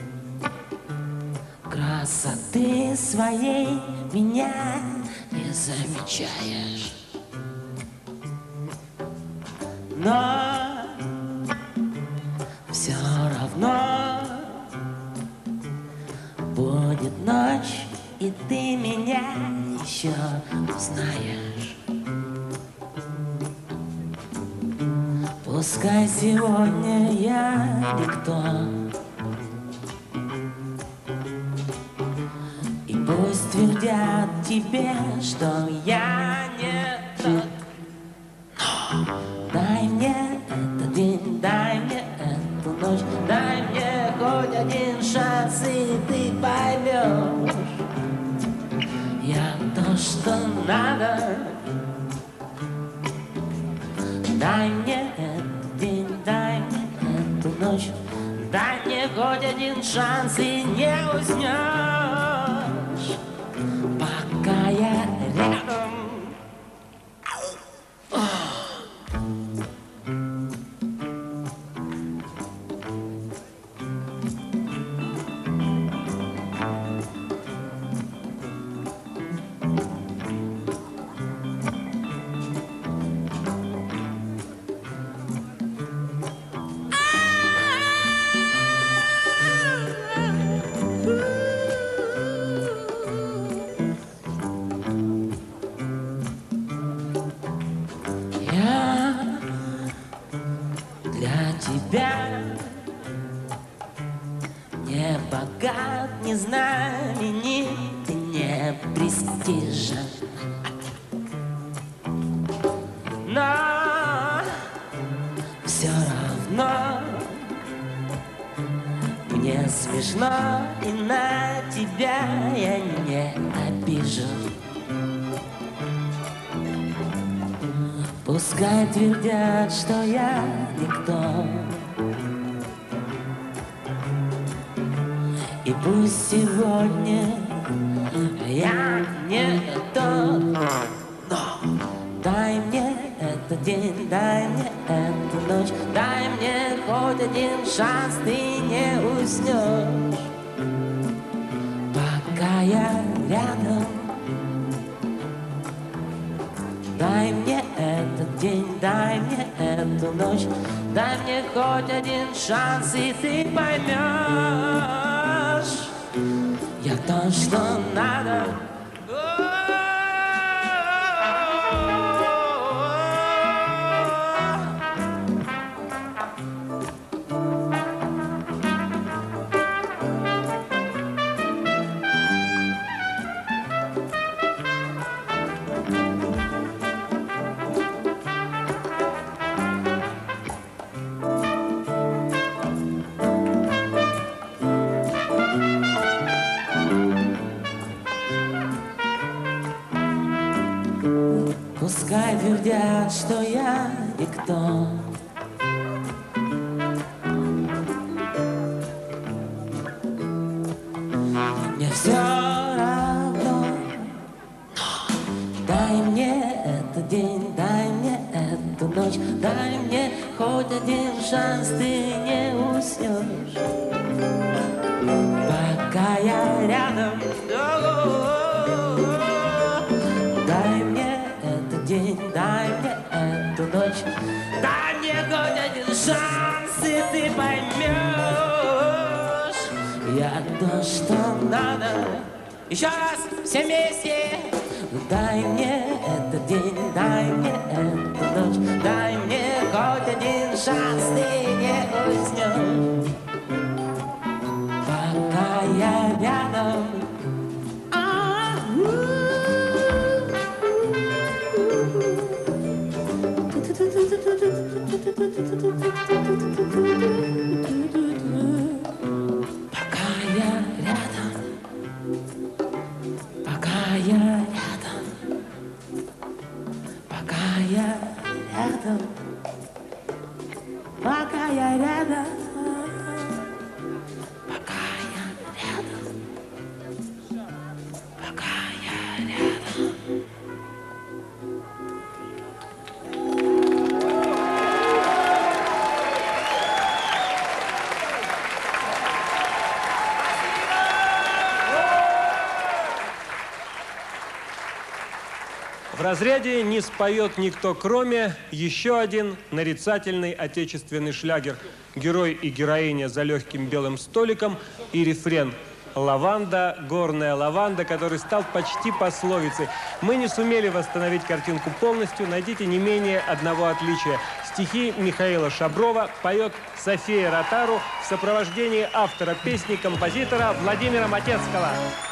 красоты своей меня не замечаешь, но все равно будет ночь, и ты меня еще узнаешь. Пускай сегодня я никто, и пусть твердят тебе, что я не тот, но дай мне этот день, дай мне эту ночь, дай мне хоть один шанс, и ты поймешь, я то, что надо. Дай мне этот день, дай мне эту ночь, дай мне хоть один шанс, и не уснешь, пока я рядом. Для тебя не богат, не знаменит и не престижен, но все равно мне смешно, и на тебя я не обижен. Пускай твердят, что я никто, и пусть сегодня я не тот, но дай мне этот день, дай мне эту ночь, дай мне хоть один шанс, ты не уснешь, пока я рядом. Дай мне этот день, дай мне эту ночь, дай мне хоть один шанс, и ты поймешь, я то, что надо. Пускай твердят, что я никто, мне все равно, но дай мне этот день, дай мне эту ночь, дай мне хоть один шанс, ты не уснешь, пока я рядом. Дай мне этот день, дай мне эту ночь, дай мне хоть один шанс. если ты поймешь. Я то, что надо. Еще раз, все вместе. Дай мне этот день, дай мне эту ночь, дай мне хоть один шанс, ты не уснешь, пока я рядом. Пока я рядом, пока я рядом, пока я рядом, пока я рядом, пока я рядом, пока я рядом. В разряде «Не споет никто кроме» еще один нарицательный отечественный шлягер. Герой и героиня за легким белым столиком и рефрен «Лаванда, горная лаванда», который стал почти пословицей. Мы не сумели восстановить картинку полностью. Найдите не менее одного отличия. Стихи Михаила Шаброва поет София Ротару в сопровождении автора песни, композитора Владимира Матецкого.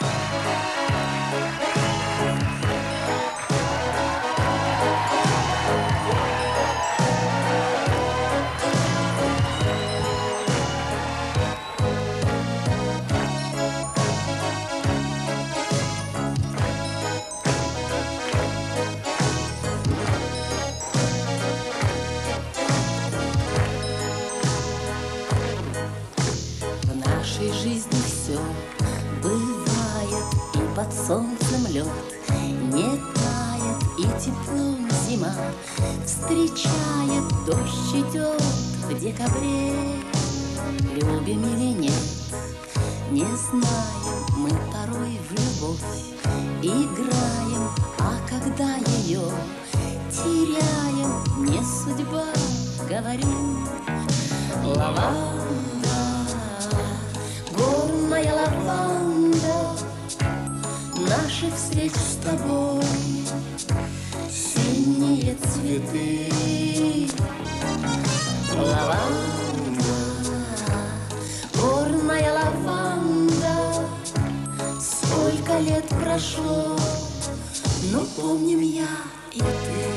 Под солнцем лед не тает, и теплом зима встречает, дождь идет в декабре. Любим или нет, не знаем, мы порой в любовь играем, а когда ее теряем, не судьба, говорю. Лаванда, горная лаванда, наших встреч с тобой синие цветы. Лаванда, горная лаванда, сколько лет прошло, но помним я и ты.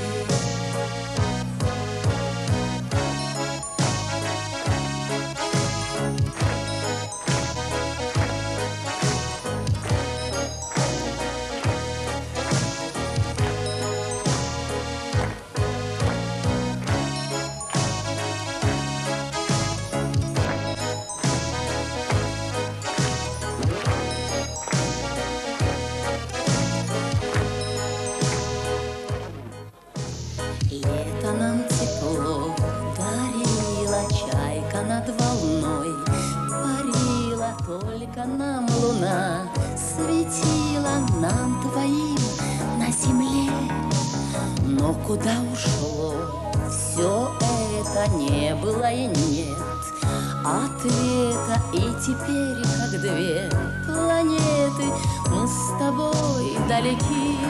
Только нам луна светила, нам двоим на земле. Но куда ушло все это, не было и нет ответа. И теперь, как две планеты, мы с тобой далеки.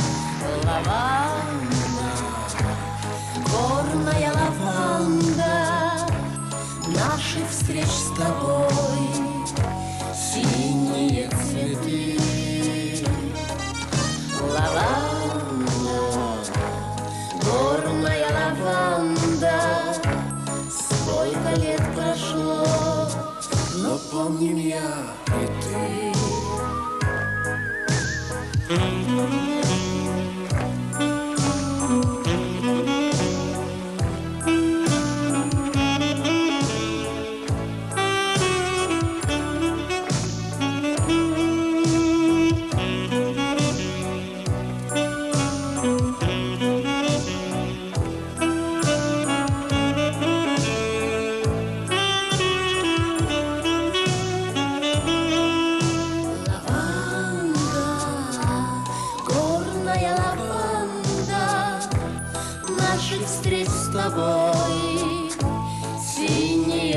Лаванда, горная лаванда, наших встреч с тобой синие цветы. Лаванда, горная лаванда, сколько лет прошло, но помним я и ты.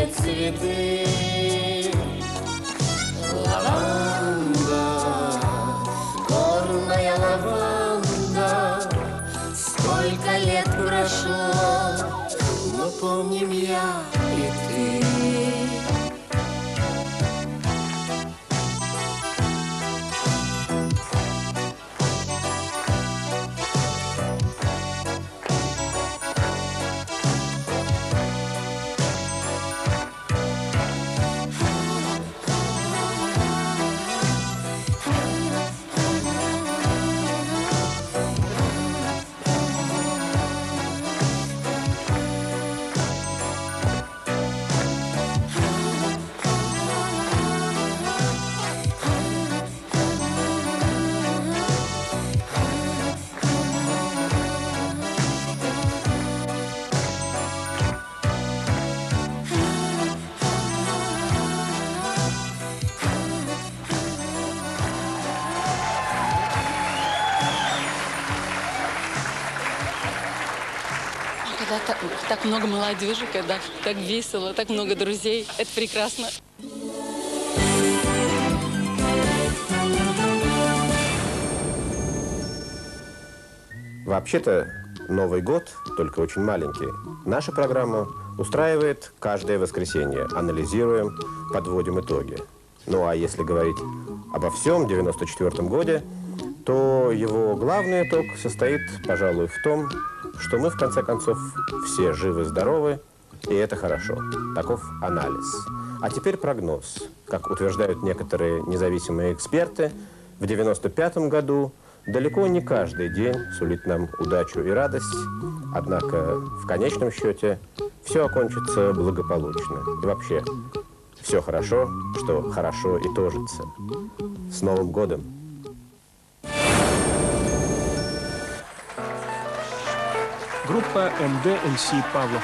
яркие цветы. Лаванда, горная лаванда, сколько лет прошло, но помним я и ты. Когда так, так много молодежи, когда так весело, так много друзей, это прекрасно. Вообще-то Новый год, только очень маленький, наша программа устраивает каждое воскресенье. Анализируем, подводим итоги. Ну а если говорить обо всем девяносто четвёртом годе, то его главный итог состоит, пожалуй, в том, что мы, в конце концов, все живы-здоровы, и это хорошо. Таков анализ. А теперь прогноз. Как утверждают некоторые независимые эксперты, в девяносто пятом году далеко не каждый день сулит нам удачу и радость, однако в конечном счете все окончится благополучно. И вообще, все хорошо, что хорошо и тожится. С Новым годом! Группа эм дэ эм си Павлов.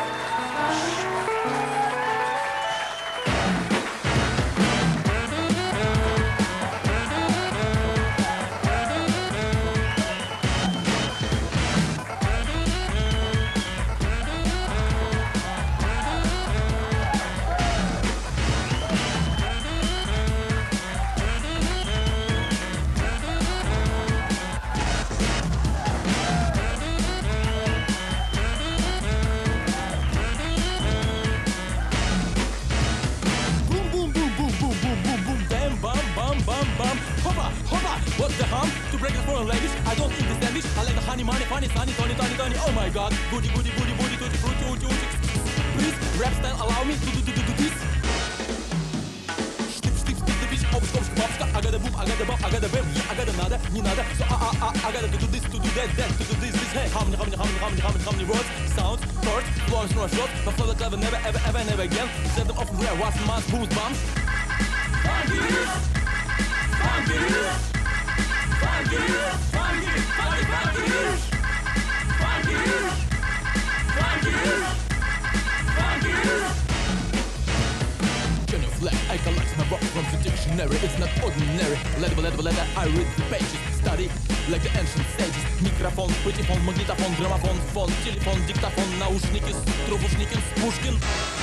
I collect my rock from the dictionary. It's not ordinary. Letter by letter by letter, I read the pages. Study like the ancient sages. Микрофон, патефон, магнитофон, граммофон, фон, телефон, диктофон, наушники, трубушники, Пушкин.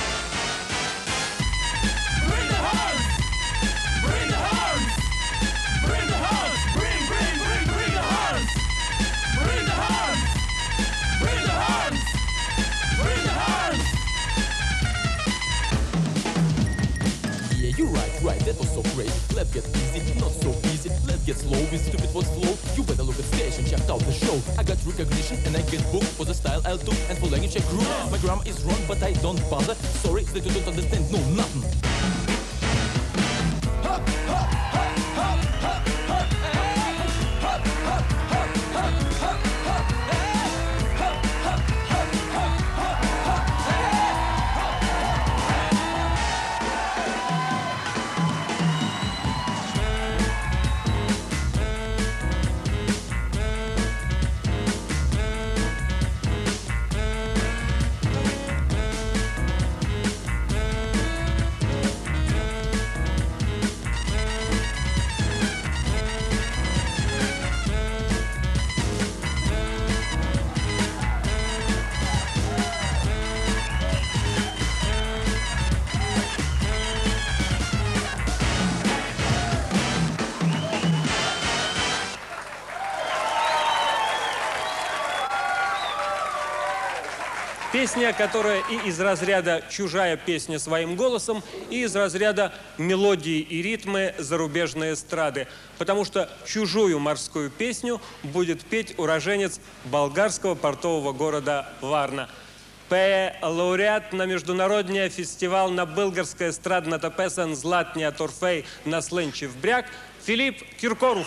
Bring the horns! Bring the horns! Bring the horns! Bring, bring, bring, bring the horns! Bring the horns! Bring the horns! Bring the horns! Yeah, you're right, right, that was so great. Let's get easy, not so easy. Let's get slow, with stupid what's flow. You better look at stage and check out the show. I got recognition and I get booked for the style I'll do and for language I grew. My grammar is wrong, but I don't bother. Sorry that you don't understand, no, nothing. Песня, которая и из разряда «Чужая песня своим голосом», и из разряда «Мелодии и ритмы зарубежной эстрады». Потому что чужую морскую песню будет петь уроженец болгарского портового города Варна. Пее лауреат на международния фестивал на българска естрадната песен «Златния торфей» на Слънчев бряг Филип Киркоров.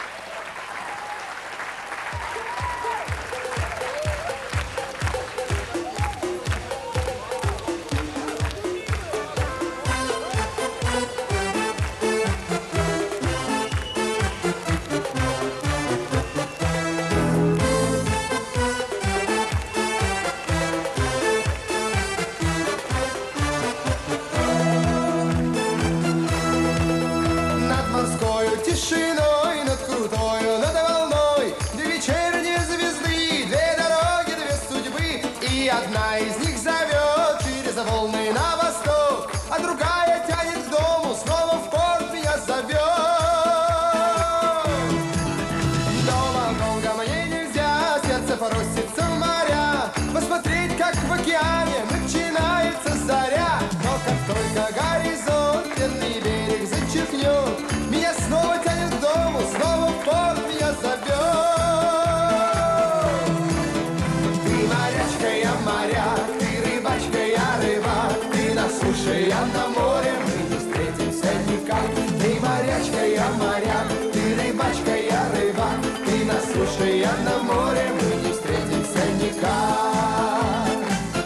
Я на море, мы не встретимся никак. Ты морячка, я моряк, ты рыбачка, я рыбак. Ты на суше, я на море, мы не встретимся никак.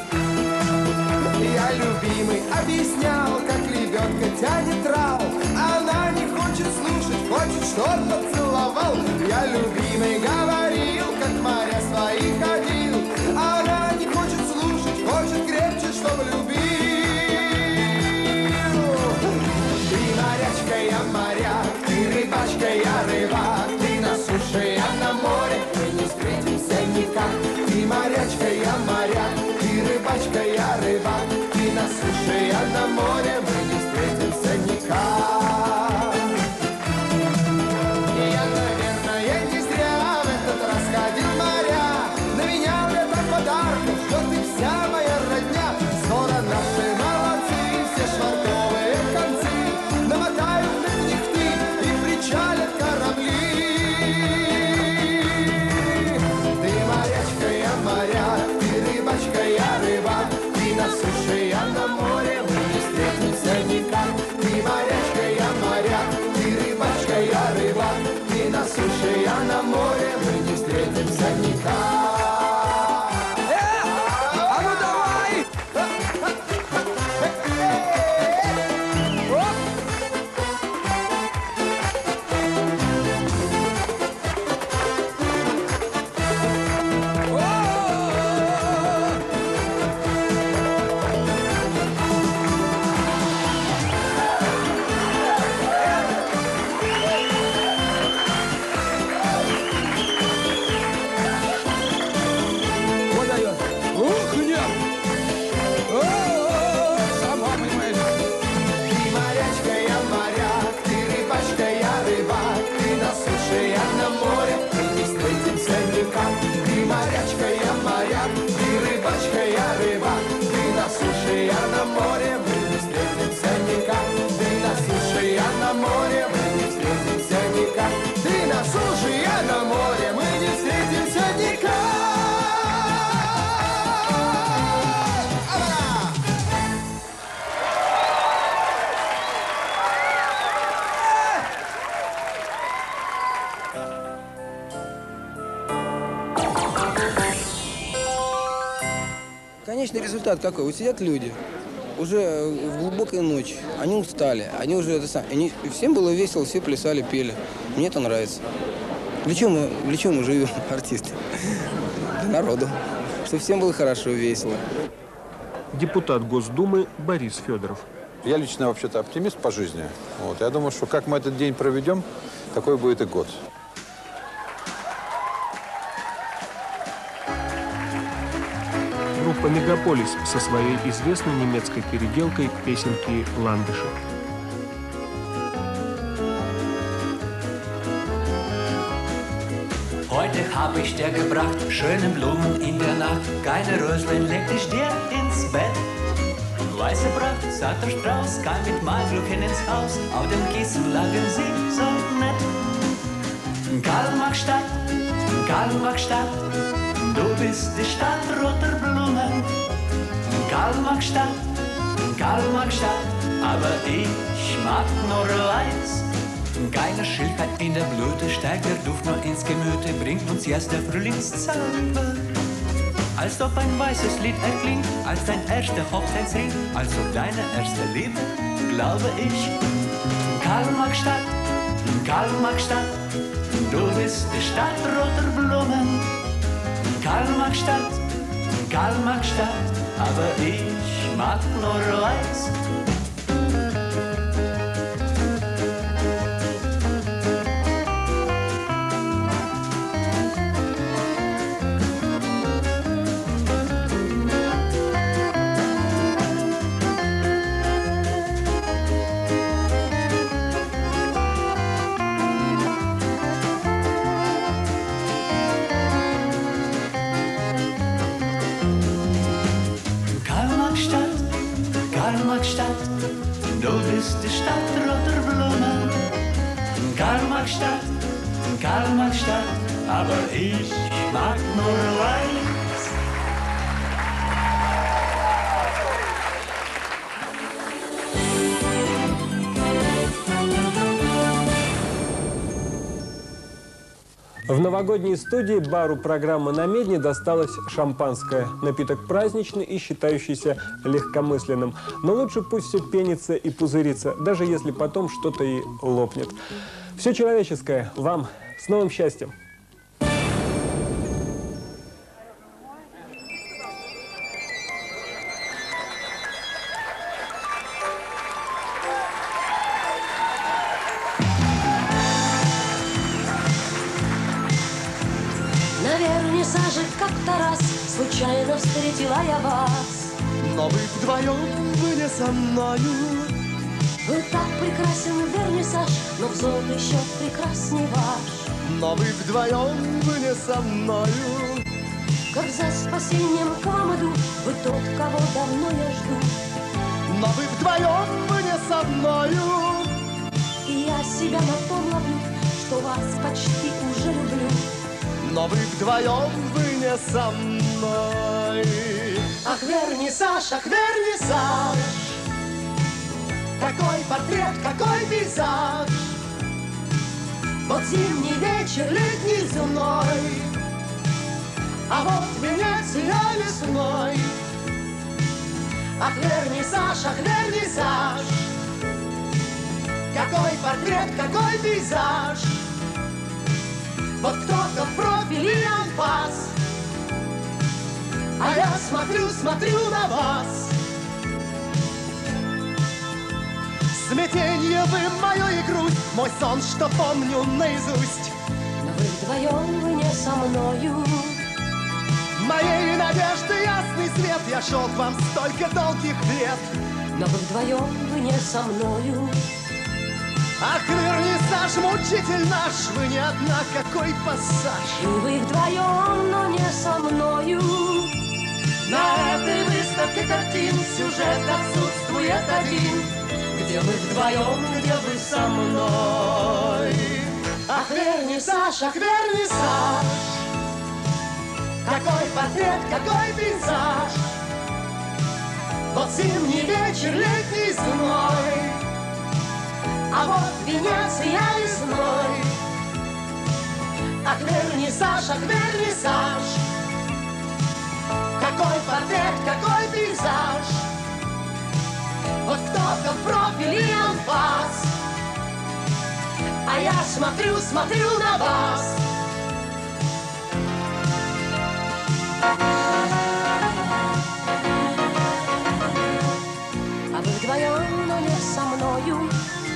Я любимый объяснял, как лебедка тянет трал. Она не хочет слушать, хочет, чтоб поцеловал. Я любимый говорил, как моря свои ходил. Она не хочет слушать, хочет крепче, чтоб любить. Я моряк, ты рыбачка, я рыбак. Ты на суше, я на море, мы не встретимся никак. Ты морячка, я моряк, ты рыбачка, я рыбак. Ты на суше, я на море, мы не встретимся никак. И я, наверное, не зря в этот раз ходил моря. На меня лето подарков, что ты вся моя родня. Скоро наши молодцы, все швартовые концы намотают на книхты и причалят корабли. Ты морячка, я моряк, ты рыбачка, я рыбак. Ты на суше, я на море, мы не встретимся никак. Ты морячка, я моряк, ты рыбачка, я рыбак. Ты на суше, я на море, мы не встретимся никак. Конечный результат какой? Вот сидят люди, уже в глубокой ночи, они устали, они уже это сам, они, всем было весело, все плясали, пели. Мне это нравится. Для чего мы, для чего мы живем, артисты? Для народу. Чтобы всем было хорошо, весело. Депутат Госдумы Борис Федоров. Я лично вообще-то оптимист по жизни. Вот. Я думаю, что как мы этот день проведем, такой будет и год. Группа «Мегаполис» со своей известной немецкой переделкой песенки «Ландыши». Heute hab ich dir gebracht schöne Blumen in der Nacht. Keine Röslein leg ich dir ins Bett. Weiße Pracht, zarter Strauß, kam mit Malglöckchen ins Haus. Auf dem Kissen lagen sie so nett. Karl-Marx-Stadt, Karl-Marx-Stadt, du bist die Stadt roter Blumen. Karl-Marx-Stadt, Karl-Marx-Stadt, aber ich mag nur weiß. Keine Schildheit in der Blüte, steigt der Duft nur ins Gemüte, bringt uns erst der Frühlingszauber. Als ob ein weißes Lied erklingt, als dein erster Hochzeitsring, als ob deine erste Liebe, glaube ich. Karl-Marx-Stadt, Karl-Marx-Stadt, du bist die Stadt roter Blumen. Karl-Marx-Stadt, Karl-Marx-Stadt, aber ich mag nur weiß. Karl-Marx-Stadt, du bist die Stadt roter Blumen. Karl-Marx-Stadt, Karl-Marx-Stadt, aber ich mag nur weiß. В новогодней студии бару программы «На медне» досталось шампанское. Напиток праздничный и считающийся легкомысленным. Но лучше пусть все пенится и пузырится, даже если потом что-то и лопнет. Все человеческое вам с новым счастьем! Как-то раз случайно встретила я вас. Но вы вдвоем, вы не со мною. Вы так прекрасен, вернисаж, но взор еще прекрасней ваш. Но вы вдвоем, вы не со мною. Как за спасением к вам иду, вы тот, кого давно я жду. Но вы вдвоем, вы не со мною. И я себя на том ловлю, что вас почти уже люблю. Но вы вдвоем, вы не со мной. Ах, вернисаж, ах, вернисаж, какой портрет, какой пейзаж. Вот зимний вечер, летний зной, а вот Венеция весной. Ах, вернисаж, ах, вернисаж, какой портрет, какой пейзаж. Вот кто-то в профиле анфас, а я смотрю, смотрю на вас. Смятенье вы мою и грусть, мой сон, что помню наизусть. Но вы вдвоем, вы не со мною. Моей надежды ясный свет, я шел к вам столько долгих лет. Но вы вдвоем, вы не со мною. Ах, вернисаж, мучитель наш, вы не одна, какой пассаж. И вы вдвоем, но не со мною. На этой выставке картин сюжет отсутствует один. Где вы вдвоем, где вы со мной. Ах, вернисаж, ах, вернисаж, какой портрет, какой пейзаж. Вот зимний вечер, летний зной, а вот Венеция весной. Ах, вернисаж, ах, вернисаж, какой портрет, какой пейзаж. Вот кто-то в профиле анфас, а я смотрю, смотрю на вас. А вы вдвоем, но не со мною.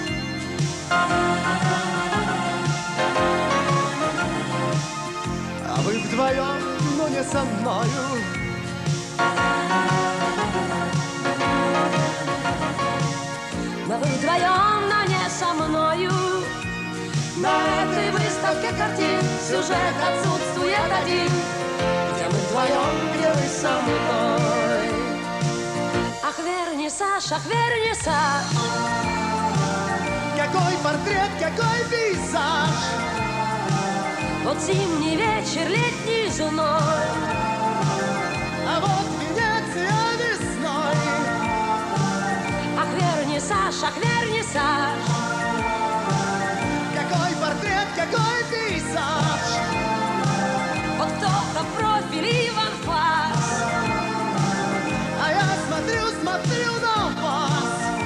А вы вдвоем, но не со мною. Но вы вдвоем, но не со мною. На этой выставке картин сюжет отсутствует один, где мы вдвоем, где вы со мной. Ах, вернисаж, ах, вернисаж. Какой портрет, какой пейзаж. Вот зимний вечер летней зной, а вот Венеция весной. Ах, вернисаж, ах, вернисаж. Какой портрет, какой пейзаж. Вот кто-то в профиль Иван Фас, а я смотрю, смотрю на вас.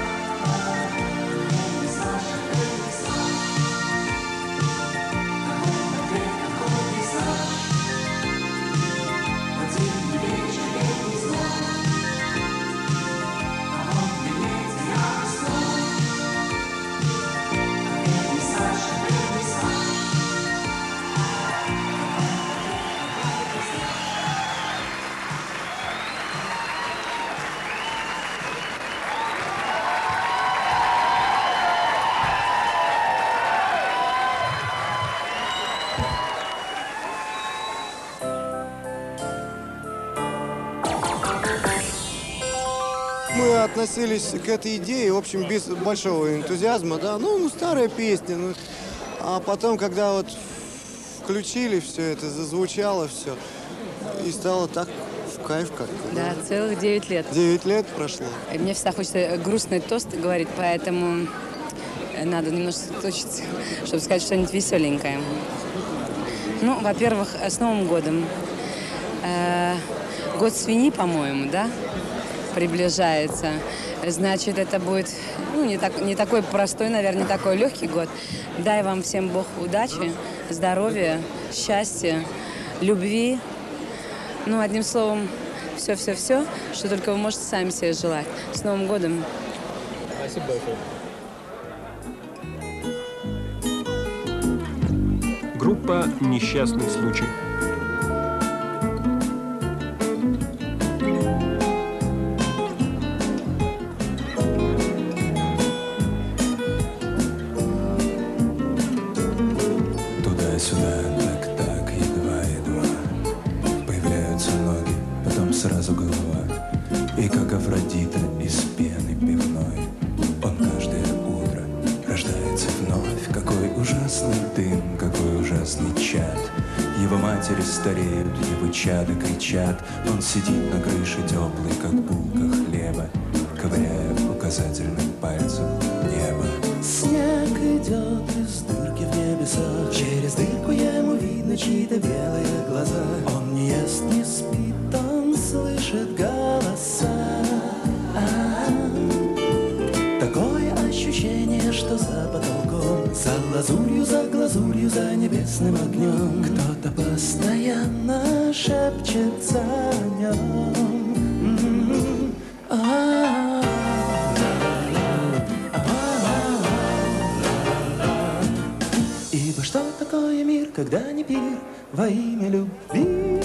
Мы относились к этой идее, в общем, без большого энтузиазма, да, ну, ну старая песня, ну, а потом, когда вот включили все это, зазвучало все, и стало так в кайф как-то. Да, да, целых девять лет. Девять лет прошло. И мне всегда хочется грустный тост говорить, поэтому надо немножко точиться, чтобы сказать что-нибудь веселенькое. Ну, во-первых, с Новым годом. Э, год свиньи, по-моему, да? Приближается. Значит, это будет ну, не, так, не такой простой, наверное, не такой легкий год. Дай вам всем Бог удачи, здоровья, счастья, любви. Ну, одним словом, все-все-все, что только вы можете сами себе желать. С Новым годом! Спасибо большое. Группа «Несчастный случай». Туда-сюда, так-так, едва-едва. Появляются ноги, потом сразу голова. И как Афродита из пены пивной, он каждое утро рождается вновь. Какой ужасный дым, какой ужасный чад. Его матери стареют, его чада кричат. Он сидит на крыше теплый, как булка хлеба, ковыряя указательным пальцем небо. Снег идет из дырки в небеса. Через дырку ему видно чьи-то белые глаза. Он не ест, не спит, он слышит голоса. А-а-а. Такое ощущение, что за потолком, за лазурью, за глазурью, за небесным огнем кто-то постоянно шепчется о нем. М-м-м. А-а-а. Ибо что такое мир, когда не пир во имя любви?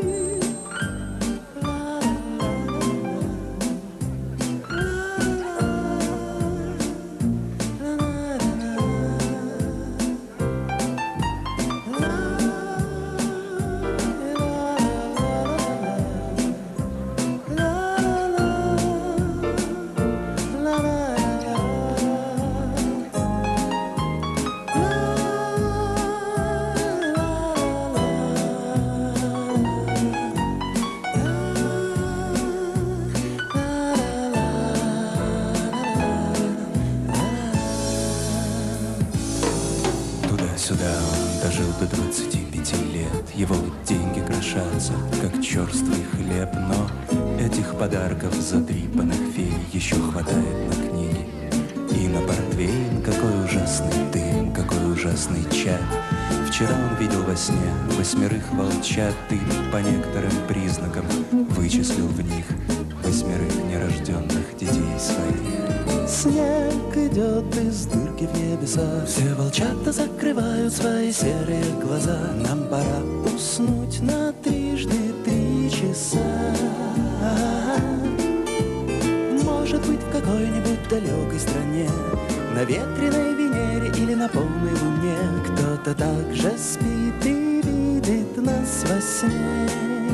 Сюда он дожил до двадцати пяти лет. Его деньги крошатся, как черствый хлеб. Но этих подарков задрипанных фей еще хватает на книги и на портвейн. Какой ужасный дым, какой ужасный чад. Вчера он видел во сне восьмерых волчат и по некоторым признакам вычислил в них восьмерых нерожденных детей своих. Снег идет из дырки в небеса. Все волчата закрывают свои серые глаза. Нам пора уснуть на трижды три часа. Может Может быть, в какой-нибудь далекой стране, на ветреной Венере или на полной луне, кто-то также спит и видит нас во сне.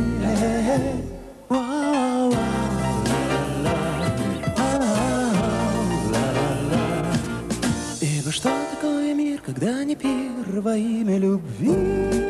Ибо что такое мир, когда не пир во имя любви?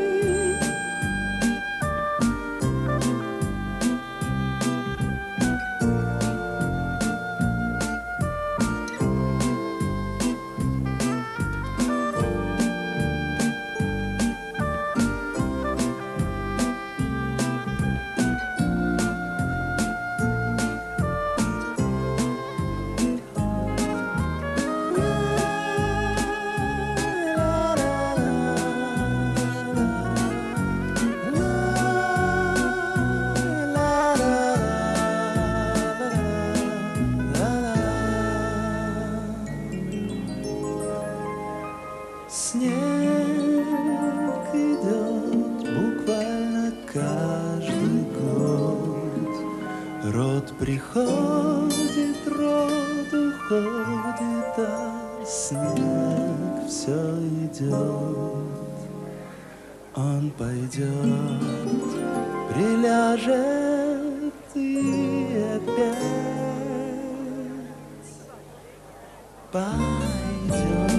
Приходит, род уходит, а снег все идет. Он пойдет, приляжет и опять пойдет.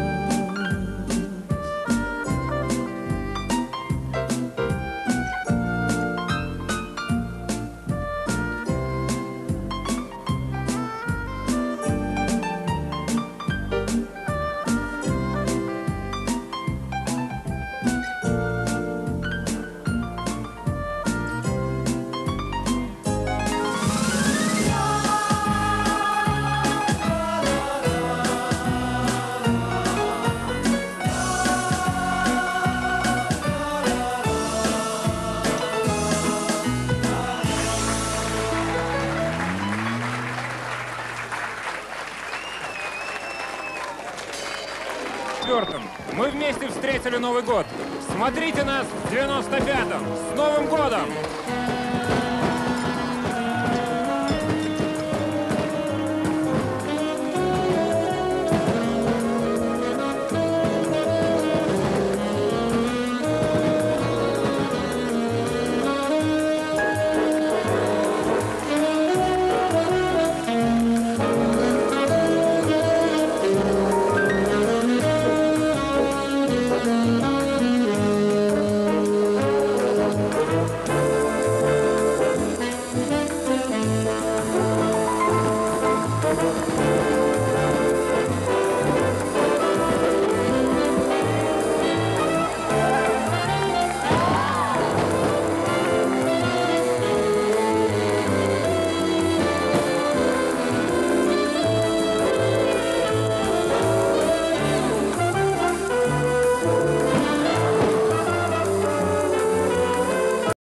Мы вместе встретили Новый год. Смотрите нас в девяносто пятом. С Новым годом!